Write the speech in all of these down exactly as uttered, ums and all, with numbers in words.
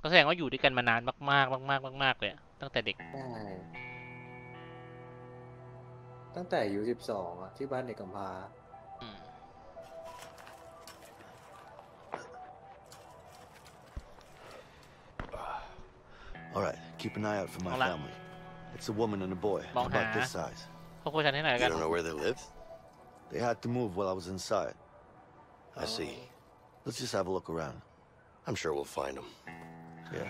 ก็แสดงว่าอยู่ด้วยกันมานานมากๆมากๆมากๆเลยตั้งแต่เด็กใช่ตั้งแต่อายุสิบสองอ่ะที่บ้านเด็กกำพร้า All right, keep an eye out for my Hola. family. It's a woman and a boy, Bong about hả? this size. ครอบครัวฉันที่ไหน You กัน don't know where they live? They had to move while I was inside. I see. Let's just have a look around. I'm sure we'll find them. Yeah.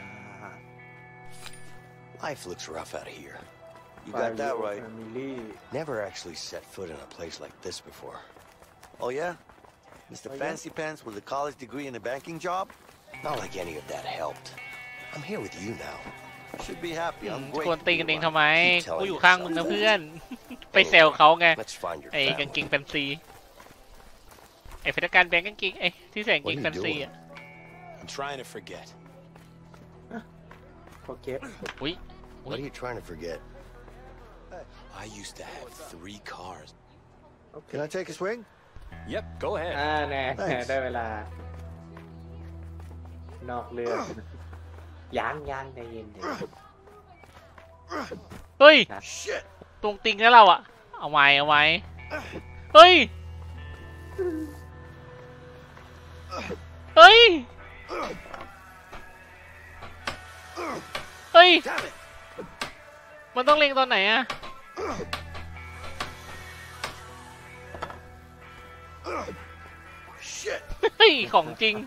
Life looks rough out of here. You got that right. Family. Never actually set foot in a place like this before. Oh, yeah? Mister Oh, yeah? Fancy Pants with a college degree and a banking job? Not like any of that helped. I'm here with you now. Should be happy. I'm ควร great. ตีกันเองทำไม Keep telling กูอยู่ข้างมึงนะ yourself เพื่อน that. ไปเซลเขาไง Let's find your ไอ้กาง family. เกงแฟนซีไอ้พนักงานแบงก์กางเกงไอ้ที่ใส่กางเกง What are you แฟนซี doing? อ่ะ I'm trying to forget. โอเคอุ้ย What are you trying to forget? I used to have three cars. โอเค Can I take a swing? Yep, go อ่า ahead. แน่ Thanks. ได้เวลา นอกเรื่องยังยังใจเย็นใจเย็นเฮ้ย Shit! ตรงติงแล้วเราอ่ะเอาไว้เอาไว้เฮ้ยเฮ้ยเฮ้ย Damn it! มันต้องเล็งตอนไหนอะ Shit! เฮ้ยของจริง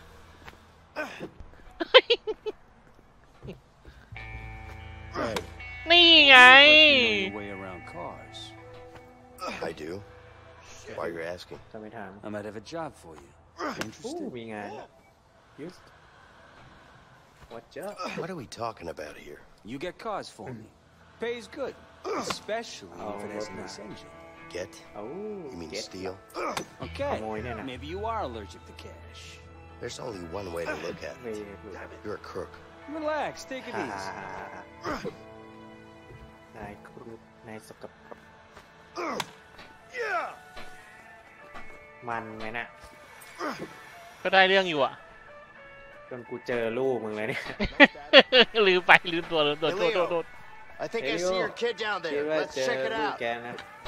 Hey, นี่ไง you know your way around cars. I do. Why you're asking? จะไม่ถาม I might have a job for you. อู้ Interested? มีงานยุส What job What are we talking about here? You get cars for me. Pays good, especially if it has a nice engine. Get? เอ้า You mean เก็ต steal? Okay, Come on, Nana. maybe you are allergic to cash. There's only one way to look at ไม่ it. รู้ You're a crook. Relax, take it ฮ่า easy. นายครุฑนายสกปรก Yeah! มันไหมน่ะก็ได้เรื่องอยู่อ่ะจนกูเจอลูกมึงเลยเนี่ยลืมไปลืมตัวลืมตัวโทษโทษโทษ I think Hey, I see yo. your kid down คิด there. ว่า Let's เจอ check it ลูก out. แกนะ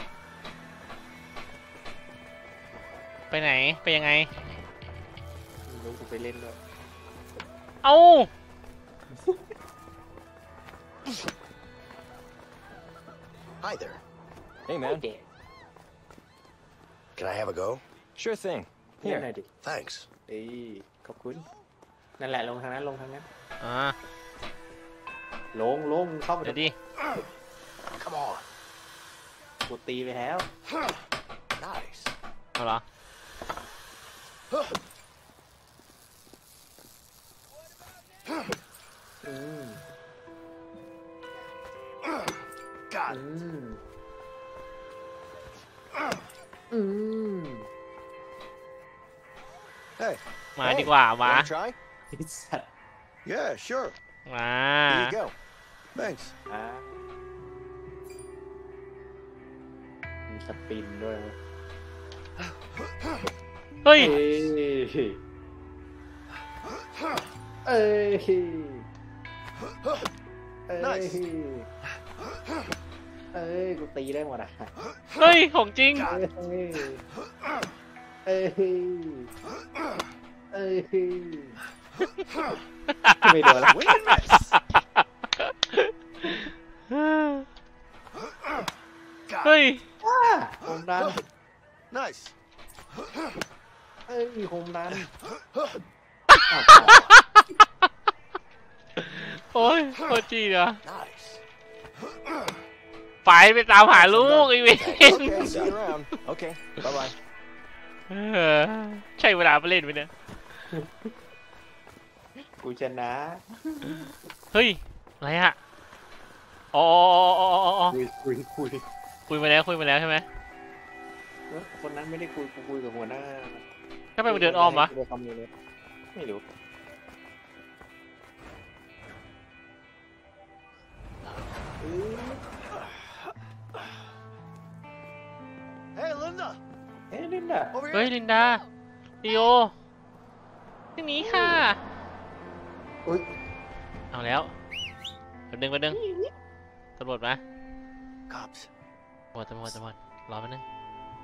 ไปไหนไปยังไงลูกกูไปเล่นด้วยเอ้า Hi there. Hey, ไม่ man. เด็ก Can I have a go? Sure thing. เล่นหน่อ Here. ยดิ Thanks. เอ้ยขอบคุณ นั่นแหละลงทางนั้นลงทางนั้นอ่าลงลงเข้าไปเดี๋ยวดิ Come on. กูตีไปแล้ว Nice. เอาเหรออืม God. อืมอืม Hey. มาดีกว่ามา Wanna try? ไอ้สัตว์ Yeah, sure. มา Here you go. Thanks. อ่ะมีสปินด้วยเว้ยเฮ้ยเอ้ยเอ้ยเอ้ย Nice. เอ้ยกูตีได้หมดอ่ะเฮ้ยของจริงเอ้ยเอ้ยเอ้ยไม่โดนละ Win and miss. God. เฮ้ยว้าโคมดัน Nice. เอ้ยมีโคมดันอ้าวโอ้ยโคตรจีเหรอ Nice. ไปไปตามหาลูกไอ้เวน Okay, see you around. Okay, bye-bye. เออใช่เวลาไปเล่นไปเนี่ยกูชนะเฮ้ย อะไรอะอ๋ออ๋ออ๋ออ๋อคุยคุยคุยคุยมาแล้วคุยมาแล้วใช่ไหมเอ้ยคนนั้นไม่ได้คุยกูคุยกับหัวหน้าถ้าไปมันเดินอ้อมวะกูไปคำนี้เลยไม่รู้ Hey, Linda. เอ้ยนี่น่ะ Over เฮ้ย here. ลินดาดิโอที่นี้ค่ะอุ้ยเอาแล้วแป๊บนึงแป๊บนึงตำรวจมา Cops. ตำรวจตำรวจตำรวจรอแป๊บนึง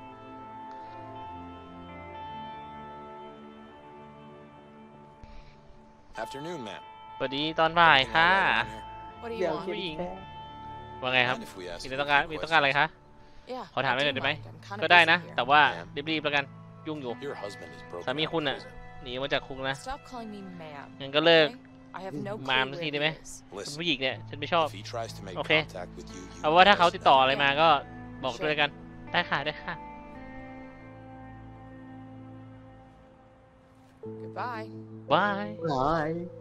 Afternoon, ma'am. สวัสดีตอนบ่ายค่ะ What do เดี๋ you ยว want? เขียนผู้หญิงแค่ว่าไงครับ Mind if we ask มี you ต้องการ a มี few ต้องการอะไรคะ Yeah. ขอถาม I ได้หน่อย do ได้ไหม mind. I'm kind of ก็ได้ busy นะ here. แต่ว่ารีบๆแล้วกันยุ่งอยู่ Your husband is broken สามี out คุณ of น่ะ prison. หนีมาจากคุกนะ Stop calling me ma'am. งั้นก็เลิก okay? I have no clue Ma'am where ที he ได้ไหม is. คุณ Listen, ผู้หญิงเนี่ยฉันไม่ชอบ if he tries to make Okay. contact with you, you เอาว่าถ้าเขา let us ติดต่อ know. อะไรมาก็บอกด้วยกันได้ค่ะได้ค่ะ Goodbye. บายหาย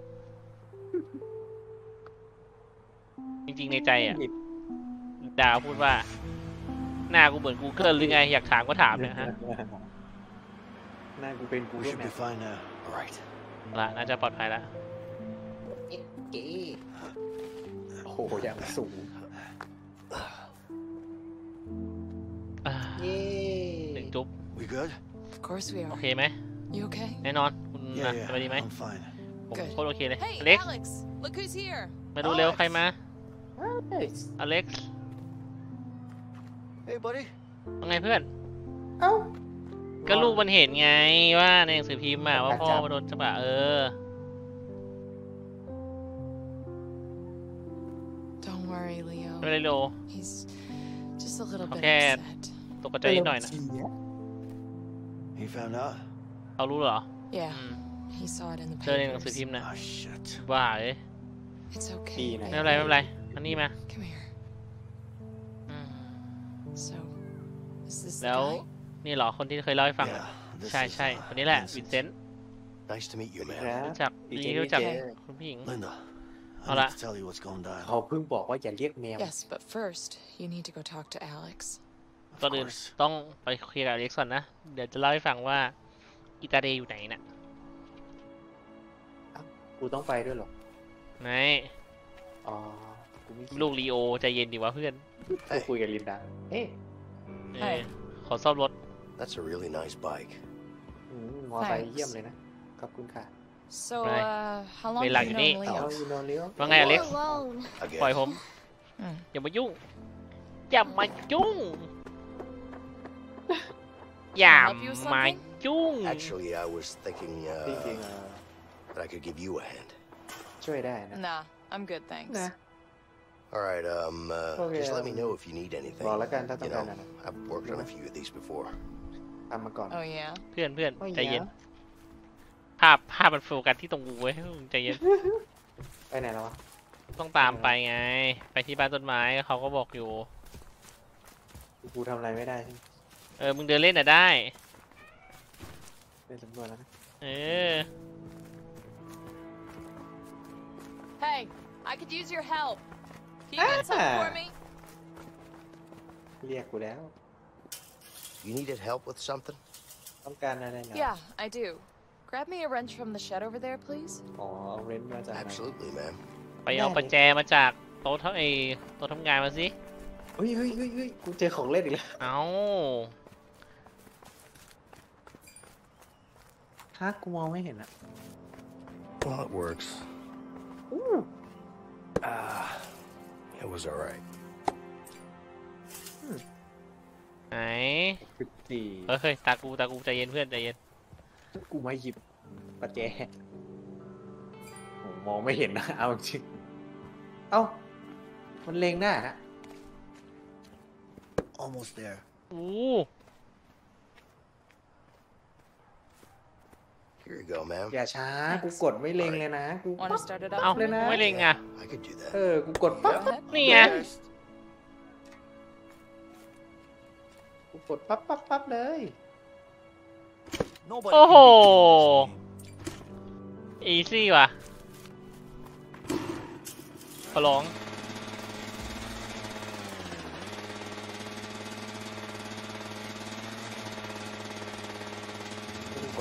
จริงๆในใจอ่ะดาวพูดว่า หน้ากูเหมือน Google หรือไง อยากถามก็ถามเนี่ยฮะหน้ากูเป็นกู We ด้วย should แม be fine now. All right. ละน่าจะปลอดภัยละเอ็กเก๋โอ้โหอย่างสูงอ่าเย้หนึ่งจุ๊บ We good? Of course we โอ are. เคไหม You okay? แน่นอนคุณ Yeah, นะ yeah. สบายดีไหม I'm fine. ผม Good. โคตรโอเคเลย Hey, อเล็ก Alex! Look who's here. มาดูเร็ว Alex ใครมาเฮ้ยอเล็ก Hey, buddy. ว่าไงเพื่อนเอ้าก็ลูกมันเห็นไงว่าในหนังสือพิมพ์อะว่าพ่อมาโดนจับอะเออ Don't worry, Leo. ไม่เป็นไรโล He's just a little bit Okay. upset. ตกใจนิดหน่อยนะ He found out? เขารู้เหรอ Yeah, อืม he saw it in the เจอในหนังสือ papers. พิมพ์นะ Oh, shit. ว่าเอ้ย It's ปี okay. ไหนไม่เป็นไรไม่เป็นไรอันนี้มา Come here. อืม So, is this the แล้ว guy? นี่เหรอคนที่เคยเล่าให้ฟัง Yeah, อะ this ใช่ is, ใช่ uh, คนนี้แหละ Vincent. วินเซนต์ Nice to meet you, ค man. รับรู้จักดีดีเจที่ดีรู้จักเจคุณผู้หญิง Linda, I Hola. need to tell you what's going down. เขาเพิ่งบอกว่าอย่าเรียกแมว Yes, but first, you need to go talk to Alex. Of ก่อนอื่น course. ต้องไปเคลียร์กับอเล็กซ์ก่อนนะ เดี๋ยวจะเล่าให้ฟังว่าอิตาเดย์อยู่ไหนน่ะกูต้องไปด้วยเหรอไหนอ๋อ กูไม่ลูกลีโอใจเย็นดีวะเพื่อนกูคุยกับลินดาเอ๊ะเอใช่อขอซ่อมรถ That's a really nice bike. อืมมอไซค์ Thanks. เยี่ยมเลยนะ ขอบคุณค่ะ So, Right. uh, how long May have lang you yun eh. known เอา Leo? อีนอนเลี้ยวว่าไงอเล็กซ์ I guess. ปล่อยผม Mm. อย่ามายุ่ง อย่ามายุ่ง อย่า help you with มา something? ยุ่ง Actually, I was thinking จริง uh, ๆเออ that I could give you a hand. ช่วยได้นะ Nah, I'm good, thanks. นะ All right. Um. Uh, Okay, just let me um, know if you need anything. บอกแล้วกันถ้าต้อ You งการ know, อะไร I've worked on a few of these before. ทำมาก่อน Oh, yeah? เพื่อนเพื่อนโอ้ยใจเย็นอย่าภาพภาพมันโฟกัสที่ตรงกูไว้ยใจเย็นไปไหนแล้ววะต้องตามไปไง ไปที่บ้านต้นไม้เขาก็บอกอยู่กูทำอะไรไม่ได้ใช่ไหมเออ มึงเดินเล่นน่ะได้เป็นสำรวจแล้วนะเออ Hey, I could use your help. Can you get something for me? เรียกกูแล้ว You needed help with something? ต้องการอะไรนะ Yeah, I do. Grab me a wrench from the shed over there, please. อ๋อเอาเรนต์มาจากไหน Absolutely, man. ไปเอาประแจมาจากโต๊ะทำไอโต๊ะทำงานมาสิเฮ้ยเฮ้ยเฮ้ยเฮ้ยกูเจอของเล่นอีกแล้วเอาฮะกูมองไม่เห็นอะ Well, it works. อู้ Ah, it was all right. ไหนสิบสี่เฮ้ยเฮ้ยตากูตากูใจเย็นเพื่อนใจเย็นกูมาหยิบประแจโหมองไม่เห็นนะ เอาจริง เอ้า มันเล็งหน้าฮะ Almost there. อู้ Here you go, man. อย่าช้า กูกดไม่เล็งเลยนะ กู Want to start it เอ้า up? เลยนะไม่เล็งอ่ะ I could do เอ that. อ กูกดปั๊บ Go ahead. นี่ไงกูกดปั๊บปั๊บปั๊บเลย Nobody โอ้โห can beat this game. อีซี่ว่ะขอร้องกูกด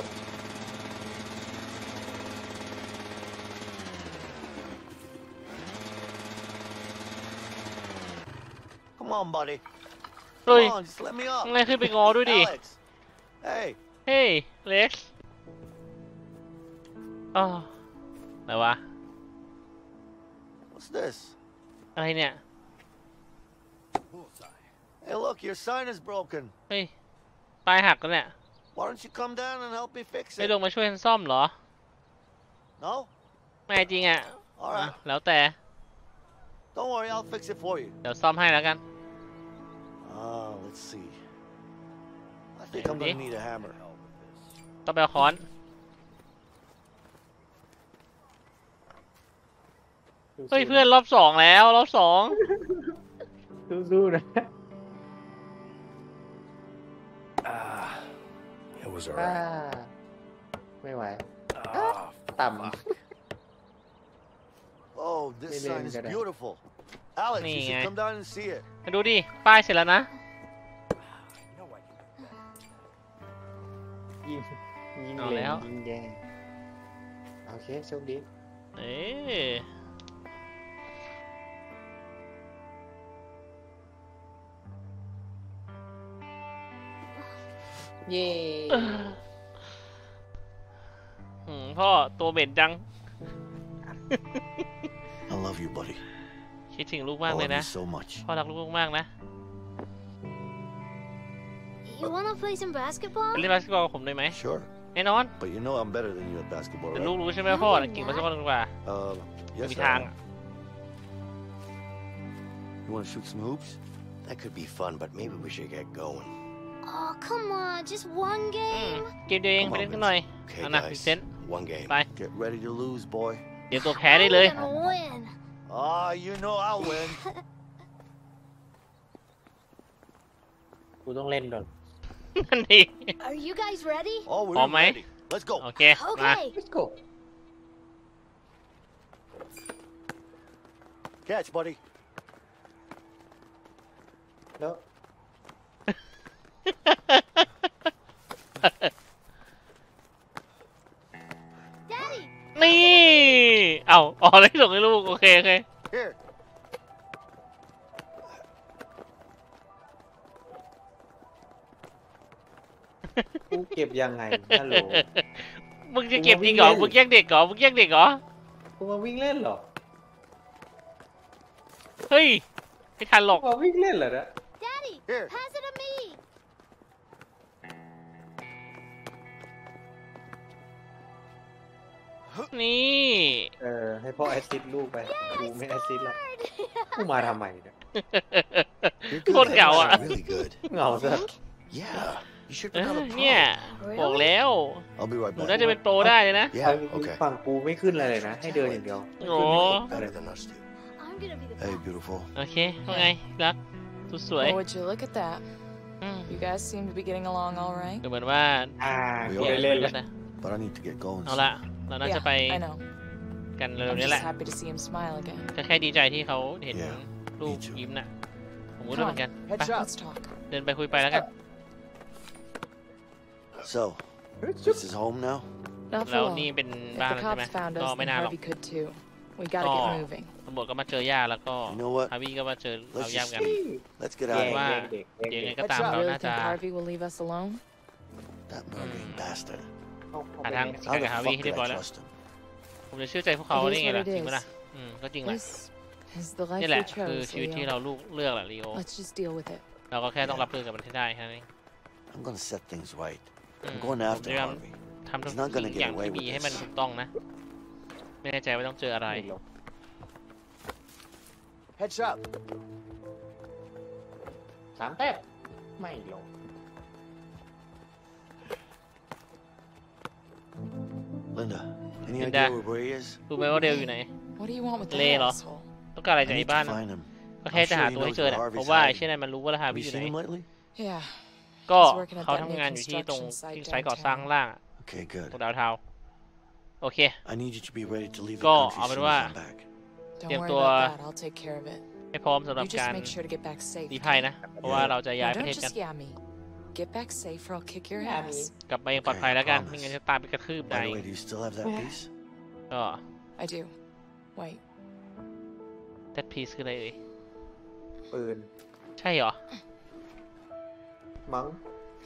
Come on, buddy. เฮ้ย Come on, just let me up. มึงไงขึ้นไปงอด้วยดิ Alex. Hey. เฮ้ย เล็กซ์อ๋อไหนวะ What's this? อะไรเนี่ย Hey, look, your sign is broken. เฮ้ยป้ายหักกันเนี่ย Why don't you come down and help me fix ไม่ it? ลงมาช่วยฉันซ่อมเหรอ No? ไม่จริงอ่ะ All อ่ะ right. แล้วแต่ Don't worry, I'll fix it for you. เดี๋ยวซ่อมให้แล้วกัน Ah, let's see. I think I'm gonna need a hammer. ต้องไปเอาค้อน เฮ้ยเพื่อนรอบสองแล้วรอบสองสู้ๆนะ Ah, it was อ่า alright. ไม่ไหว Ah, ต่ำ Oh, this Maybe sign I'm is gonna- beautiful. Alex, you Nè. should come down and see it. มาดูดิ ป้ายเสร็จแล้วนะยิงยิงเอาเลแล้นวยิงแยงโอเคโชคดีเอ๊ะเย้หืมพ่อตัวเหม็นจัง I love you, buddy. คิดถึงลูก I มากเลย love นะ you so much. พ่อรักลูกมากนะ You wanna play some basketball? ไปเล่นบาสเกตบอลกับผมได้ไหม Sure. แน่นอน But you know I'm better than you at basketball, แต่ right? ลูกรู้ใช่ไหมพ่อน่ะเก่งบาสเกตบอลดีกว่า Uh, ไม่ yes, มี I ทาง am. อะ You want to shoot some hoops? That could be fun, but maybe we should get going. Oh, come on, just one อืม game. เกมเดียวเองไปเล่นกันหน่อย Okay, เอานะพิ guys. เซนต์ One game. ไป Get ready to lose, boy. เดี๋ยวตัวแพ้ได้ I'm เลย gonna win. Ah, you know I'll win. กูต้องเล่นก่อนนั่นดิ Are you guys ready? Oh, we're Ball, mate. ready. Let's go. โอเค มา Okay. let's go Catch, buddy. แล้ว Daddy, นี่ เอ้าอ๋อได้ส่งให้ลูก โอเค โอเค Here. กูเก็บยังไงฮัลโหลมึงจะเก็บจริงเหรอ มึงแย่งเด็กเหรอ มึงแย่งเด็กเหรอกูมาวิ่งเล่นเหรอเฮ้ย ไม่ทันหรอกกูมาวิ่งเล่นเหรอเนี่ย Daddy, Here. pass it to me. นี่เออให้พ่อแอสซิสต์ลูกไปกูไม่แอสซิสต์หรอกกูมาทำไมเนี่ยโคตรเก่าอ่ะ Really good. เหงาซะ Yeah. You should เอ become อ a เนี่ย pro. บอกแล้ว I'll be right หนู back. น่าจะเป็นโปรได้เลยนะ Yeah. เอา Okay. ฝั่งกูไม่ขึ้นอะไรเลยนะ ให้เดินอย่างเดียวโอ้ Better than us two. I'm gonna be the Hey, best. beautiful. โอเคว่าไง รักสุดสวย Well, would you look at that? อืม You guys seem to be getting along all right. ดูเหมือนว่าอ่าไม่กูเอาได้เล่นแล้วนะ But I need to get going. เอาละเราน่าจะ Yeah, ไป I know. กันเร็ว I'm ๆนี้ just แหละ happy to see him smile again. ก็แค่ดีใจที่เขาเห็น Yeah, ลูก me too. ยิ้มน่ะ ผมก็ด้วยเหมือนกันไป Let's talk. เดินไปคุยไปแล้วกัน So, this is home now? Not แล้ว for นี่ long. เป็น If บ้าน the แล้วใช่ไหม cops found ก็ us, ไม่ then นานหรอก Harvey could too. We gotta get Oh. moving. ตำรวจก็มาเจอย่าแล้วก็ You know what? ฮาวิก็มาเจอเอา Let's ย่าม just กัน let's get แย่ out ง of ว่า here. แย่งเด็กแย่งยังไงเด็กก็ตาม You เรา really น่าจะ think Harvey will leave us alone? That murdering bastard. เข้าเข้าหาไปทางเนี่ยจัดการ How กับ the ฮาวิ fuck ให้ did เรียบร้อย I แล้ว trust him? ผมจะเชื่อใจพวกเขา It is ได้ไง what ล่ะ it จริงไหม is. ล่ะอืมก็จริงแหละ This is the life นี่แห we ละคือ chose, ชีวิตที่ Leo. เราลูกเลือกแหละลีโอ Let's just deal with it. เราก็แค่ต้องรับมือกับมันให้ได้แค่นั้นเอง I'm gonna set things right. อืม I'm going ผม after พยายาม Harvey. ทำทุก He's not gonna สิ่งอย่าง get away ที่มี with ให้มัน this. ถูกต้องนะ ไม่แน่ใจว่าต้องเจออะไรไม่หรอก Headshot. สามแต้มไม่หรอก Linda, any Linda. idea where he is? รู้ไหมว่าเดลอยู่ไหน What do you want with that Leo. asshole? ต้องการอะไร I จาก need ไอ้ to บ้านน่ะ find him. ก็แค่จะหาตัวให้เจอแหละเพราะว่าไอ้เช่นนั้นมันรู้ว่าฮา Have วิ you อยู่ไหน seen him lately? Yeah. ก็ He's working at เขา that ทำ new งานอยู่ที่ตรง construction site ที่ไซต์ก่อสร้างข้างล่างอะ Okay, ตรง good. ดาวเทาวน์โอเค I need you to be ready to leave the ก็ country เอา as เป็น soon ว่า as I'm back. Don't Tiêm worry tua- about that. I'll take care of it. ให้พร้อมสำหรับ You just การ make sure to get back safe. รีภัยนะ เพราะว่าเราจะย้าย Now, ประเท don't ศกัน just yeah me. Get back safe or I'll kick your Yeah, ass. กลับมาอย่างปลอดภัยแล้วกัน Okay, ไม่งั้นจะตามไปกระทืบ By นาย the way, do you still have that piece? ก็ I do. Wait. that piece คืออะไรเอ่ยปืนใช่เหรอมั้ง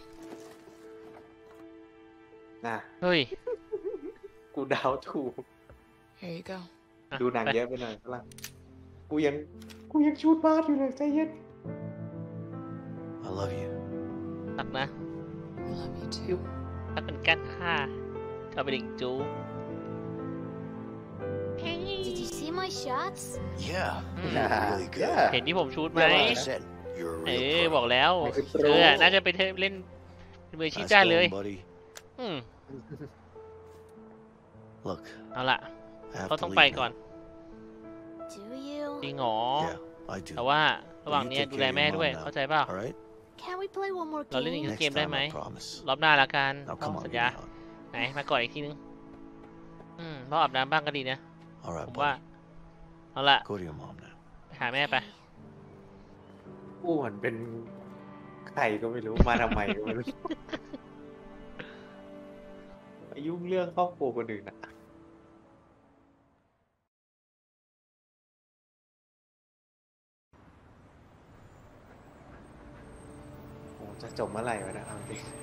น่ะเฮ้ยกูเดาวถูก Here you go. อ่ะดูหนังไปเยอะไปหน่อยฝรั่งกูยังกูยังชูดบาสอยู่เลยใจเย็น I love you. ตักนะ I love you too. ตักเป็นกันค่ะชอบไปดิ่งจู Did you see my shots? Yeah, Hmm. really good. Yeah. เห็นที่ผมชูดไหม Like I said, you're a เอ real อ pro. บอกแล้วไม่คือโปรเธออะน่าจะไปเทเล่นมืออาชีพ Nice ได้เลย going, buddy. อืม Look, เอาล่ะ I have เขา to ต้องไป leave ก่อน now. Do you? จริงเหรอ Yeah, I do. แต่ว่าระหว่างเนี้ยดูแลแม่ด้วย เข้าใจเปล่า All right. Can we play one more เราเล่นอีก game? สักเกม Next ได้ time, ไหม I promise. รอบหน้าละกัน Now พ่อ come on, สัญ get ญา out. ไหนมากอดอีกทีนึง อืมพ่ออาบน้ำบ้างก็ดีนะ All ผ right, มว่า buddy. เอาล่ะ Go to your mom now. ไปหาแม่ไปกูเหมือนเป็นใครก็ไม่รู้มาทำไมก็ไม่รู้ มายุ่งเรื่องครอบครัวคนอื่นอ่ะโอ้จะจบเมื่อไหร่วะเนะเอาจริง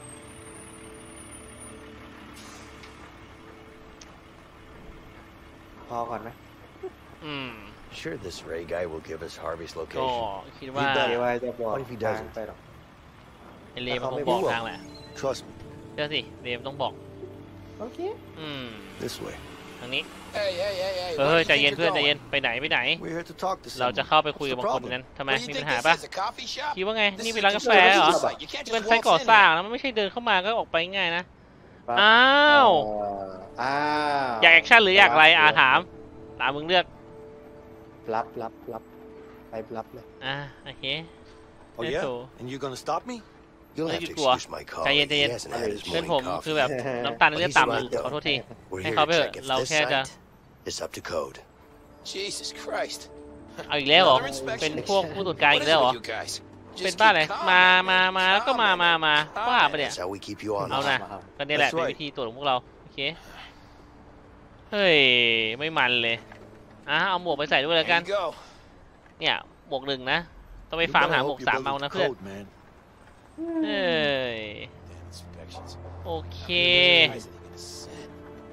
พอก่อนไหมอืม Sure, this Ray guy will give us Harvey's ก็ location. คิดว่าเดี๋ยวว่าจะบอก What if he ทาง doesn't? ไปหรอกไอเลมันคงบอกทางแหละ Trust me. เชื่อสิเลมต้องบอกโอเคอืม This way. ทางนี้ Hey, hey, hey, hey. เฮ้ยใจเย็นเพื่อนใจเย็นไปไหนไปไหน We're here to talk to เรา someone. จะเข้าไปคุย What's กับ the บางคน problem? นั้นทำไม What do you มี think ปัญหา this ปะ is, a coffee shop? คิดว่าไง This นี่ is เป็น a ร้านกาแฟ construction เหรอ site. You can't นี่เป็น just ไซต์ waltz ก่อ in สร้าง here. นะมันไม่ใช่เดินเข้ามาก็ออกไปง่ายนะปั๊บอ้าวเอ่ออ้าวอยากแอคชั่นหรืออยากอะไรอาถามตามมึงเลือกรับรับรับไปรับเลยอ่าโอเค Oh, Let's yeah? go. And you're gonna stop me? You'll Hey, have to you go. excuse my ใจเย็น colleague. ใจ He เย็น hasn't had his เพื่อน morning ผมคือ coffee. แบบน้ำตาลในเลือดต่ำอยู่ He's right, ขอโทษที We're ให้ here เขา to ไปเถอะ check if เรา this แค่จะ site is up to code. Jesus Christ. เอาอีกแล้วเหรอ Another inspection? เป็นพวกผู้ตรวจการ What อี is กแล้ว it เหรอ with you guys? เป็น Just บ้า keep อะไร calm, มา man. มามาแล้วก็มามามาบ้าปะเนี่ย That's how we keep you เอา honest. นะ ก็นี่แหละ That's เป็น right. วิธีตรวจของพวกเรา โอเค เฮ้ย ไม่มันเลย อ่ะเอาหมวกไปใส่ด้วยแล้วกัน Here you go. เนี่ย หมวกหนึ่งนะ ต้องไป You ฟาร์ม better หาหมว hope ก you're สาม building เอานะ to เพื่อน code, man. เฮ้ย Inspections. โอเค Guys, they get a set.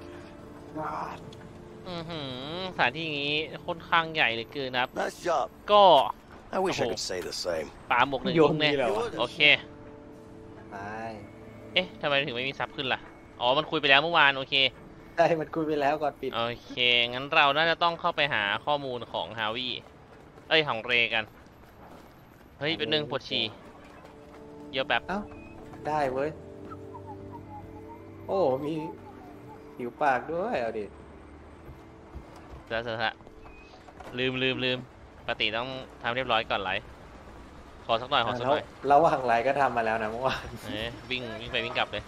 God. อือหือสถานที่นี้ค่อนข้างใหญ่เหลยเกินนะครับ Nice job. ก็ I wish I Oh. could say the same. ปาหมวกหนึ่งโยนทิ้งเลยนี่เหรอวะโอเคไปเอ๊ะทำไมถึงไม่มีซับขึ้นล่ะ อ๋อ มันคุยไปแล้วเมื่อวาน โอเคใช่มันคุยไปแล้วก่อนปิดโอเค งั้นเราน่าจะต้องเข้าไปหาข้อมูลของฮาวิเอ้ย ของเรกัน เฮ้ย เป็นหนึ่งปวดฉี่เยอะแบบเอ้าได้เว้ย โอ้มีผิวปากด้วยเอาดิเสอะเสอะลืมลืมลืมปกติต้องทำเรียบร้อยก่อนไลฟ์ขอสักหน่อย ขอสักแล้หวน่อยระหว่างไลฟ์ก็ทำมาแล้วนะเมื่อวานเอ้ยวิ่งวิ่งไปวิ่งกลับเลย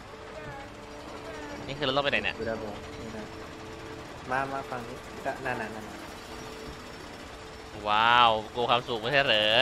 นี่คือเราต้องไปไหนเนี่ยดูดาโมนี่นะมามาฟังนี้ก็นั่นนั่นนั่นว้าวโกความสูงไม่ใช่เหรอ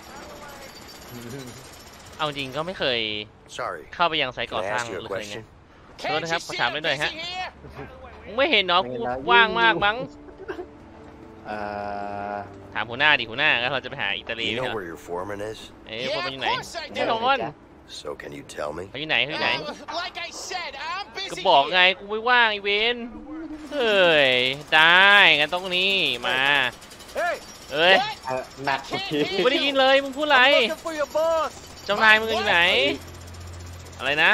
เอาจริงก็ไม่เคย Sorry. เข้าไปยังไซต์ก่อ Can I สร้าง ask you เล a ยไง question? โทษนะครับขอถามได้หน่อยฮะ busy here? มึงไม่เห็นเนาะกูว่างมากมั้งเอ่อถามหัวหน้าดิหัวหน้าแล้วเราจะไปหาอิตาลี You ไหม know ครับ where your foreman is? เอ้ย Yeah, คนมันอยู่ไหน of course I do. แน่นอน So can you tell me? เขาอยู่ไหนเขาอยู่ไหน Uh, like I said, I'm ก็ busy บอกไง here. กูไม่ว่างไอเวนเฮ้ยได้งั้นต้องนี่มา Hey, เอ้ย What? เอ่อหนักกว่าที่กูไม่ได้ยินเลยมึงพูดอะไร I'm looking for your boss. เจ้านายมึงอยู่ไหน อะไรนะ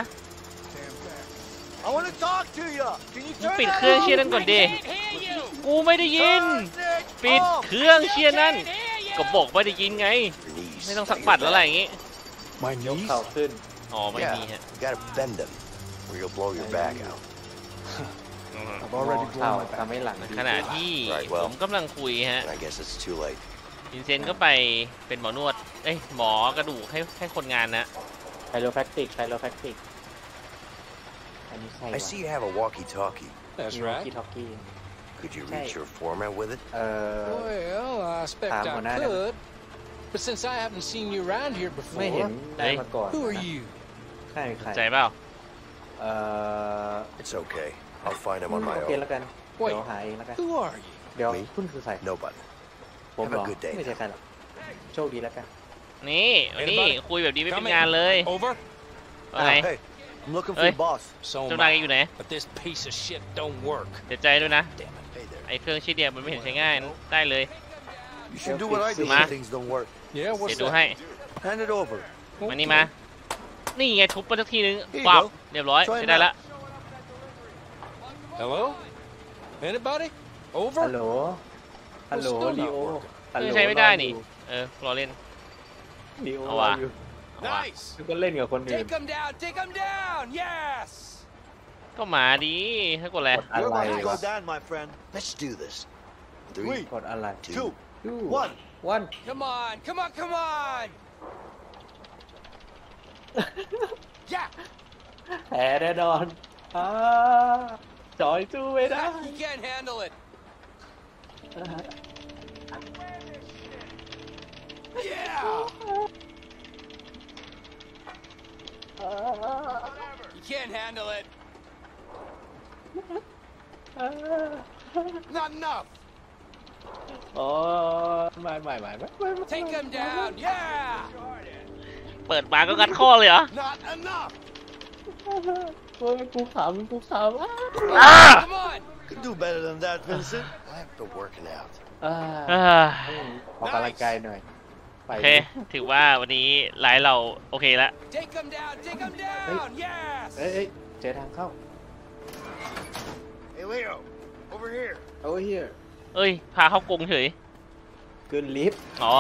I want to talk to you. Can you มึง turn ปิด that เครื่อง off? เชียร์นั่นก่อนดิ Can't hear you. กูไม่ได้ยิน Turn it ปิด off. เครื่องเชียร์นั่น Can't hear you. ก็บอกไม่ได้ยินไง Your knees. ไม่ต้อง Got สัก your ปัดแล้วอะไร back. อย่างงี้ My ยก knees? เข่าขึ้นอ๋อไม่มีฮะ Yeah, you gotta bend them, or you'll blow your back out. I've มอง already เข่า blown my ทำให้หลังในดีขณะที่ Right, ผ well. มกำลังคุยฮะ And I guess it's too late. วินเซนต์ก็ไปเป็นหมอนวด เอ้ยหมอกระดูกให้ให้คนงานนะไคโรแพคติกไคโรแพคติกอันนี้ใช่ I see you have a walkie-talkie. That's คี right. ท็อกกี้ Could you Hey. reach your foreman with it? เอ่อ Well, I expect Ah, I well, now- could. But since I haven't seen you around here ไม่เห็น before, ได้มาก่อน who are you? ใช่ใครใจเปล่าเอ่อ It's okay. I'll find him on my โอเค own. แล้วกัน Wait. เดี๋ยวหาเองแล้วกัน Who are you? เดี๋ยว Me? คุณคือใคร Nobody. ผมเหรอ Have a good day ไม่ใช่ใครหรอกโชคดีแล้วกันนี่วันนี้คุยแบบนี้ไม่เป็นงานเลย Over. ว่าไง Hey, I'm looking for Hey. your boss. So เจ้า am นาย I. อยู่ไหน But this piece of shit don't work. เสียใจด้วยนะ Damn it. Hey there. ไอ้เครื่องชี้เดียวมันไม่เห็นใช้ง่ายได้เลย You should do what I do Ma. when things don't work. Yeah, เดี๋ยว what's ดูให้ that? Hand it over. มานี่มา นี่ไงทุบไปสักทีนึง Here you ปั๊บ go. เรียบร้อย Try ใช้ได้ it ละ Hello? Anybody? ฮัล Over? โหล ฮัลโหล Still not ลีโอ working. ฮัลโหลใช้ไม่ได้นี่ เออรอเล่นลีโอเอารอว่ะอยู่เอาว่ะ Nice. ก็เล่นกับคนอื่น Take him down. Take him down. Yes. ก็หมาดีให้กดอะไรอะไร You're about to วะ go down, my friend. Let's do this. Three, Three, กดอะไร two, ดู one. วัน Come on. Come on. Come on. Yeah. แพ้แน่นอนอ่าจอยสู้ไม่ได้ You can't handle it. Yeah. You can't handle it. Not enough. อ๋อไม่ไม่ไม่ไม่ไม่ไม่ Take him down. Yeah. เปิดมาก็งัดข้อเลยเหรอ Not enough. โอ้ยกูขำกูขำอ่า Come on. Could do better than that, Vincent. I'm been working out. อ่าเอ้ยออกกำลังกายหน่อยไปโอเค ถือว่าวันนี้ไลฟ์เราโอเคแล้ว Take him down. Take him down. Yes. เอ้ยเอ้ยเจอทางเข้า Hey, Leo, over here. โอ้ยเฮียเอ้ย พาเข้ากรงเฉยขึ้นลิฟต์อ๋อ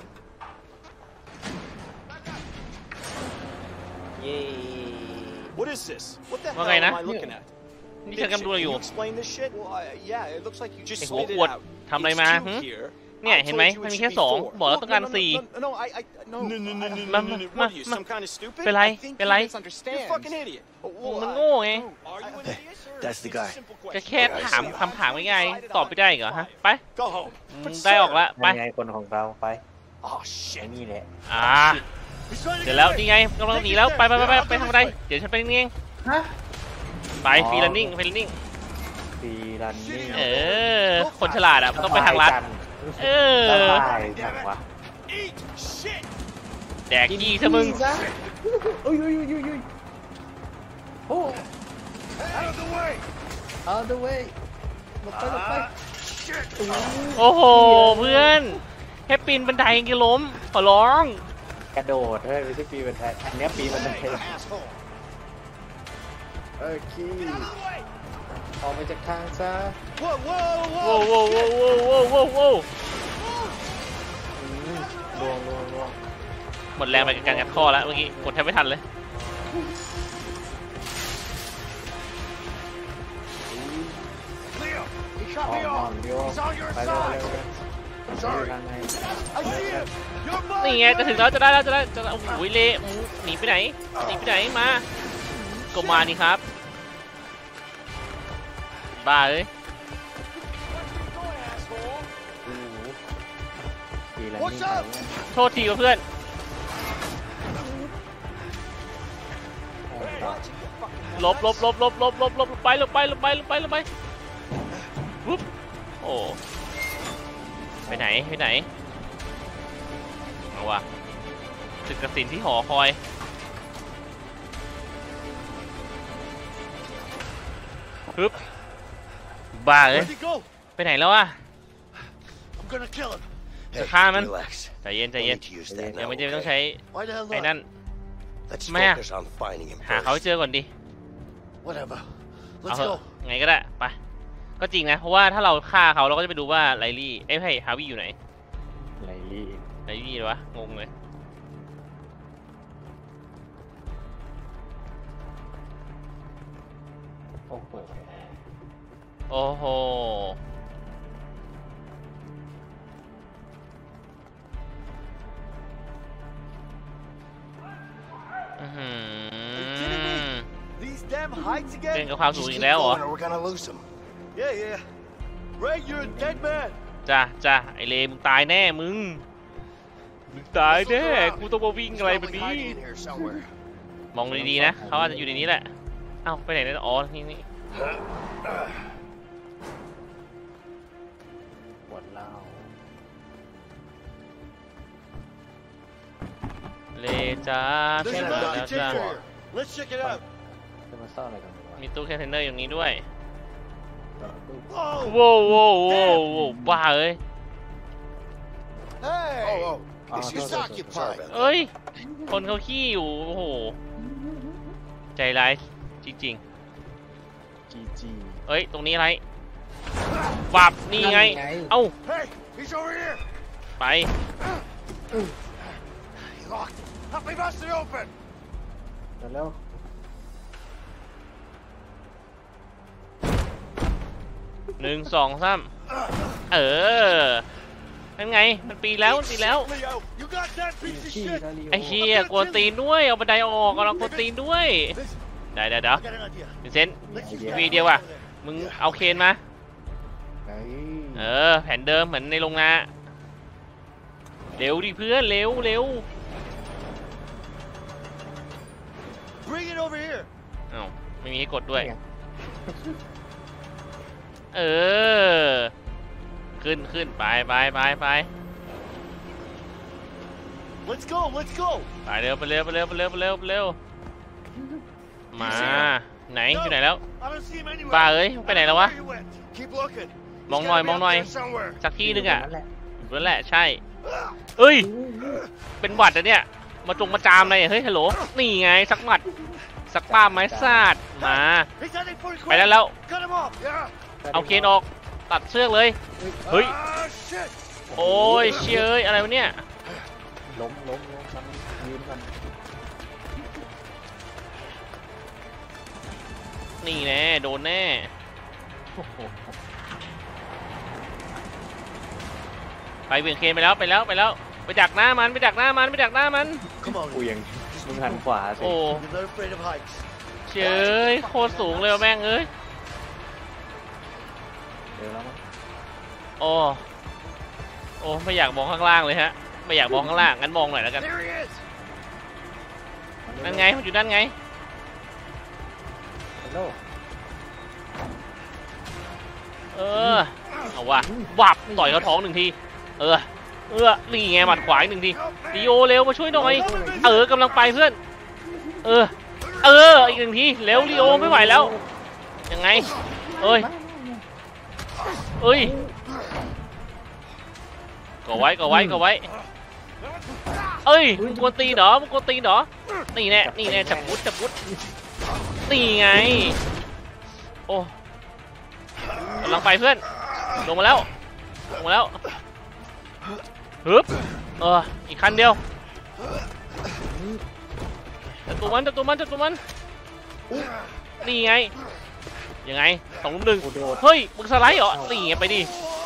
เย้ What is this? What the hell am I looking at? นี่ฉันกำลังดูอะไรอยู่ Explain this shit. Well, uh, yeah, it looks like you just ไอ้หัว spit ข it วด out. ทำอะไรมา It's หึ cute here. เนี่ย I เห็นไหม told you มัน it มี should แค่ be สอง four. บอกแล้วต้องการ No, no, no, สี่ no, no, I, I, no. No, no, no, no, มา no, มา no, no. มา What are you, มา some kind of stupid? เป็นไร I think เป็นไร he misunderstands. You're a fucking idiot. Well, มัน I- โง่ไง Are you an idiot, sir? That's the It's a guy. simple ก็ question. แค่ถามคำถามง่ายๆตอบไม่ได้เหรอฮะ ไป Go home. อืมได้ออกละไปยังไงคนของเราไป Oh ไอ้ shit. นี่แหละอ่า เดี๋ยวแล้วนี่ไงกำลังหนีแล้ว ไปไปไปไปไปทางบันไดเดี๋ยวฉันไปนี่เองฮะไปฟรีลันนิ่งฟรีลันนิ่งฟีรันนี่เออ คนฉลาดอ่ะมันต้องไปทางลัด เออสบายจังวะ Eat shit. แดกกี้ซะมึงอุ้ยอุ้ยอุ้ยอุ้ยอุ้ยโอ้ Out of the way. out the way หลบไปหลบไป Shit. โอ้โห เพื่อนแค่ปีนบันไดยังจะล้ม ขอร้องกระโดดเฮ้ยไม่ใช่ปีนบันไดอันเนี้ยปีนบันได Hey, asshole. โอเคออกมาจากทางซะ Whoa, whoa, โว้ whoa. โว้โว้โว้โว้โว้โว้อืมลวงลวงลวงหมดแรงไปกับการงัดข้อแล้วเมื่อกี้กดแทบไม่ทันเลย Leo, he อ shot อก me นอน off. โย He's on your ไปเร็ว side. เร็วเร็ว I'm sorry. ทางไง I see him. You're mine. นี่ไงจะถึงแล้วจะได้แล้วจะได้จะได้โอ้ยเละหนีไปไหนหนีไปไหนมาก็มานี่ครับบ้าเอ้ยปีรันนี่ What's up? โทษทีว่ะเพื่อนหลบหลบหลบหลบหลบหลบหลบไปหลบไปหลบไปหลบไปหลบไปปุ๊บโอ้ไปไหนไปไหนเอาวะศึกกสินที่หอคอยปึ๊บบ้าเอ้ย Where'd he go? ไปไหนแล้วอะ I'm gonna kill him. Hey, Khan, man. relax. ใจเย็นใจ No เย็น need to use that ยัง now, ไม่จำเป็นต้อง okay? ใช้ Why the hell ไอ้ not? นั่น Let's Man. focus on finding him หาเขาให้ first. เจอก่อนดิ Whatever. เอา Let's เถอะ go. ไงก็ได้ไปก็จริงนะเพราะว่าถ้าเราฆ่าเขาเราก็จะไปดูว่าไลลี่เอ้ยไม่ฮาวิอยู่ไหนไลลี่ไลลี่เหรอวะงงเลยโอ้โหโอ้โหอื้อหือ These damn heights เล่น again? กับความสูง Just อี keep กแล้วเหรอ going or we're gonna lose him. Yeah, yeah. Ray, you're a dead man. จ้าจ้าไอเลมึงตายแน่มึงมึงตายแน่กูต้องมาวิ่ง He's อะไรแบบ probably นี้ hiding in here somewhere. มองดีๆนะเขาอาจจะอยู่ในนี้แหละเอ้าไปไหนเนี่ยอ๋อนี่นี่ปวดเล่าเลจ้า There's พี่ a มาแล้ว monkey จ้า chaser here. Let's check it out. จะมาซ่อนอะไรกันวะมีตู้แคเทนเนอร์อย่างนี้ด้วย Whoa! โว้วโว้วโว้วโว้วบ้าเอ้ย Hey! Oh, oh. Oh, Excuse no, no, me. no, Occupied. เอ้ย คนเขาขี้อยู่ โอ้โห ใจร้ายจริงจีจีๆ เอ้ย ตรงนี้อะไรวับนี่ไง เอ้า Hey, he's over here. ไป He locked. Help me bust it open. แล้วหนึ่งสองสามเออนั่นไง มันปีนแล้วมันปีนแล้ว Leo, you got that piece of ขี้ shit. แล้วลีโอไอ้เฮียกวนตีนด้วย เอาบันไดออกเอาเรากวนตีนด้วย ได้เดี๋ยวเดี๋ยว I got an idea. วินเซนต์ Let's use วี that เดียวอ่ะ over there. มึงเอาเคนมาไอ้เออ แผนเดิมเหมือนในโรงงานเร็วดิเพื่อนเร็วเร็ว Bring it over here. อ้าวไม่มีให้กดด้วย เออ ขึ้นขึ้นไปไปไปไป Let's go. Let's go. ไปเร็วไปเร็วไปเร็วไปเร็วไปเร็วไปเร็วมาไหนอยู่ไหนแล้ว I don't see him anywhere. บ้าเอ้ยไปไหนแล้ววะ Where he went. Keep looking. มองหน่อยมองหน่อย He's gotta be up there somewhere. สักที่หนึงอ่ะนั่นแหละนั่นแหละใช่เอ้ย เป็นหวัดอะเนี่ย มาจงมาจามอะไรเฮ้ยฮัลโหลนี่ไงสักหมัดสักป้าไม้ซาดมา He's heading for you. ไปแล้วแล้ว Cut him off. Yeah. เอาเคนออกตัดเชือกเลยเฮ้ย Ah, shit. โอ้ยเชยเอ้ยอะไรวะเนี่ยล้มล้มล้มมันยืนกันนี่แน่โดนแน่โอ้โหไปเบี่ยงเคนไปแล้วไปแล้วไปแล้วไปดักหน้ามันไปดักหน้ามันไปดักหน้ามัน Come on. กูยังมึงหันขวาสิโอ้ You're not afraid of heights. เชยเอ้ยโคตรสูงเลยว่ะแม่งเอ้ยเดี๋ยวแล้วมั้งโอ้โอ้ไม่อยากมองข้างล่างเลยฮะไม่อยากมองข้างล่างงั้นมองหน่อยแล้วกัน There he is. นั่นไงมันอยู่ด้านไงฮัลโหลเออเอาว่ะวับต่อยเขาท้องหนึ่งทีเออเออนี่ไงหมัดขวาอีกหนึ่งทีลีโอเร็วมาช่วยหน่อยเออกำลังไปเพื่อนเออเอออีกหนึ่งทีเร็วลีโอไม่ไหวแล้วยังไงเอ้ยเอ้ยก็ไว้ก็ไว้ก็ไว้เอ้ยมึงกวนตีนเหรอมึงกวนตีนเหรอนี่แน่นี่แน่จับพุทจับพุทนี่ไงโอ้กำลังไปเพื่อนลงมาแล้วลงมาแล้วฮึบเอออีกคันเดียวจับตัวมันจับตัวมันจับตัวมันนี่ไงยังไงสองลุมหนึ่งกูโดดเฮ้ยมึงสไลด์เหรอนี่ไงไปดิ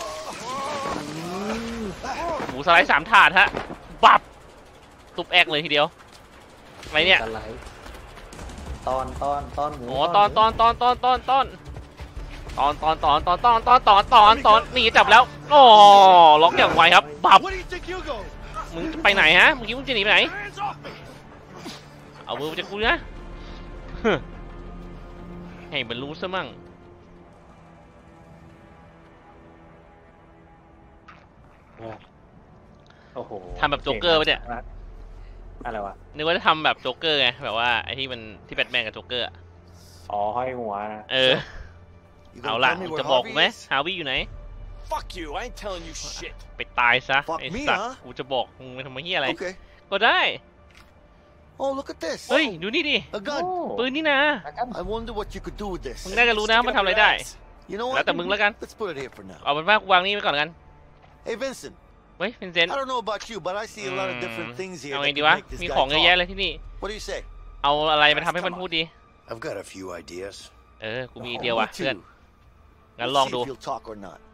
หมูสไลด์สามถาดฮะบับตุบแอกเลยทีเดียวอะไรเนี่ยสไลด์ตอนตอนตอนหมูอ๋อตอนตอนตอนตอนตอนตอนตอนตอนตอนตอนตอนตอนตอนตอนตอนนี่จับแล้วอ๋อล็อกอย่างไวครับบับ Where do you think you go? มึงไปไหนฮะเมื่อกี้มึงจะหนีไปไหน Hands off me. เอามือมาจากกูนะฮึให้มันรู้ซะมั่งโอ้โหทำแบบโจ๊กเกอร์ปะเนี่ยอะไรวะนึกว่าจะทำแบบโจ๊กเกอร์ไงแบบว่าไอ้ที่มันที่แบทแมนกับโจ๊กเกอร์อะอ๋อห้อยหัวนะเออ You เอา gonna ละ tell me มึง where จะบอกกูไหม Harvey is? ฮาวิอยู่ไหน Fuck you. I ain't telling you shit. ไปตายซะ Fuck ไอ้ me, สัตว์ huh? กูจะบอกมึงไปทำไมเฮียอะไร Okay. ก็ได้ Oh, look at this. เฮ้ยดูนี่ดิ A โอ้ gun. ปืนนี่นะ I wonder what you could do with this. มึงน่าจะรู้นะมันทำอะไรได้ You know แล้ว what? แต่มึงแล้วกัน Let's put it here for now. เอาเป็นว่ากูวางนี่ไว้ก่อนกัน Hey, Vincent. เฮ้ยฟินเซน I don't know about you, but I see a lot of different things here เอา that ไง could ดีวะ make this มี guy ของเยอะแยะ talk. เลยที่นี่ What do you say? เอาอะไรมาทำให้มันพูดดี I've got a few ideas. เออ กูมีไอเดียว่ะ Me เพื่อน too. งั้น Let's ลอง see ดู if he'll talk or not.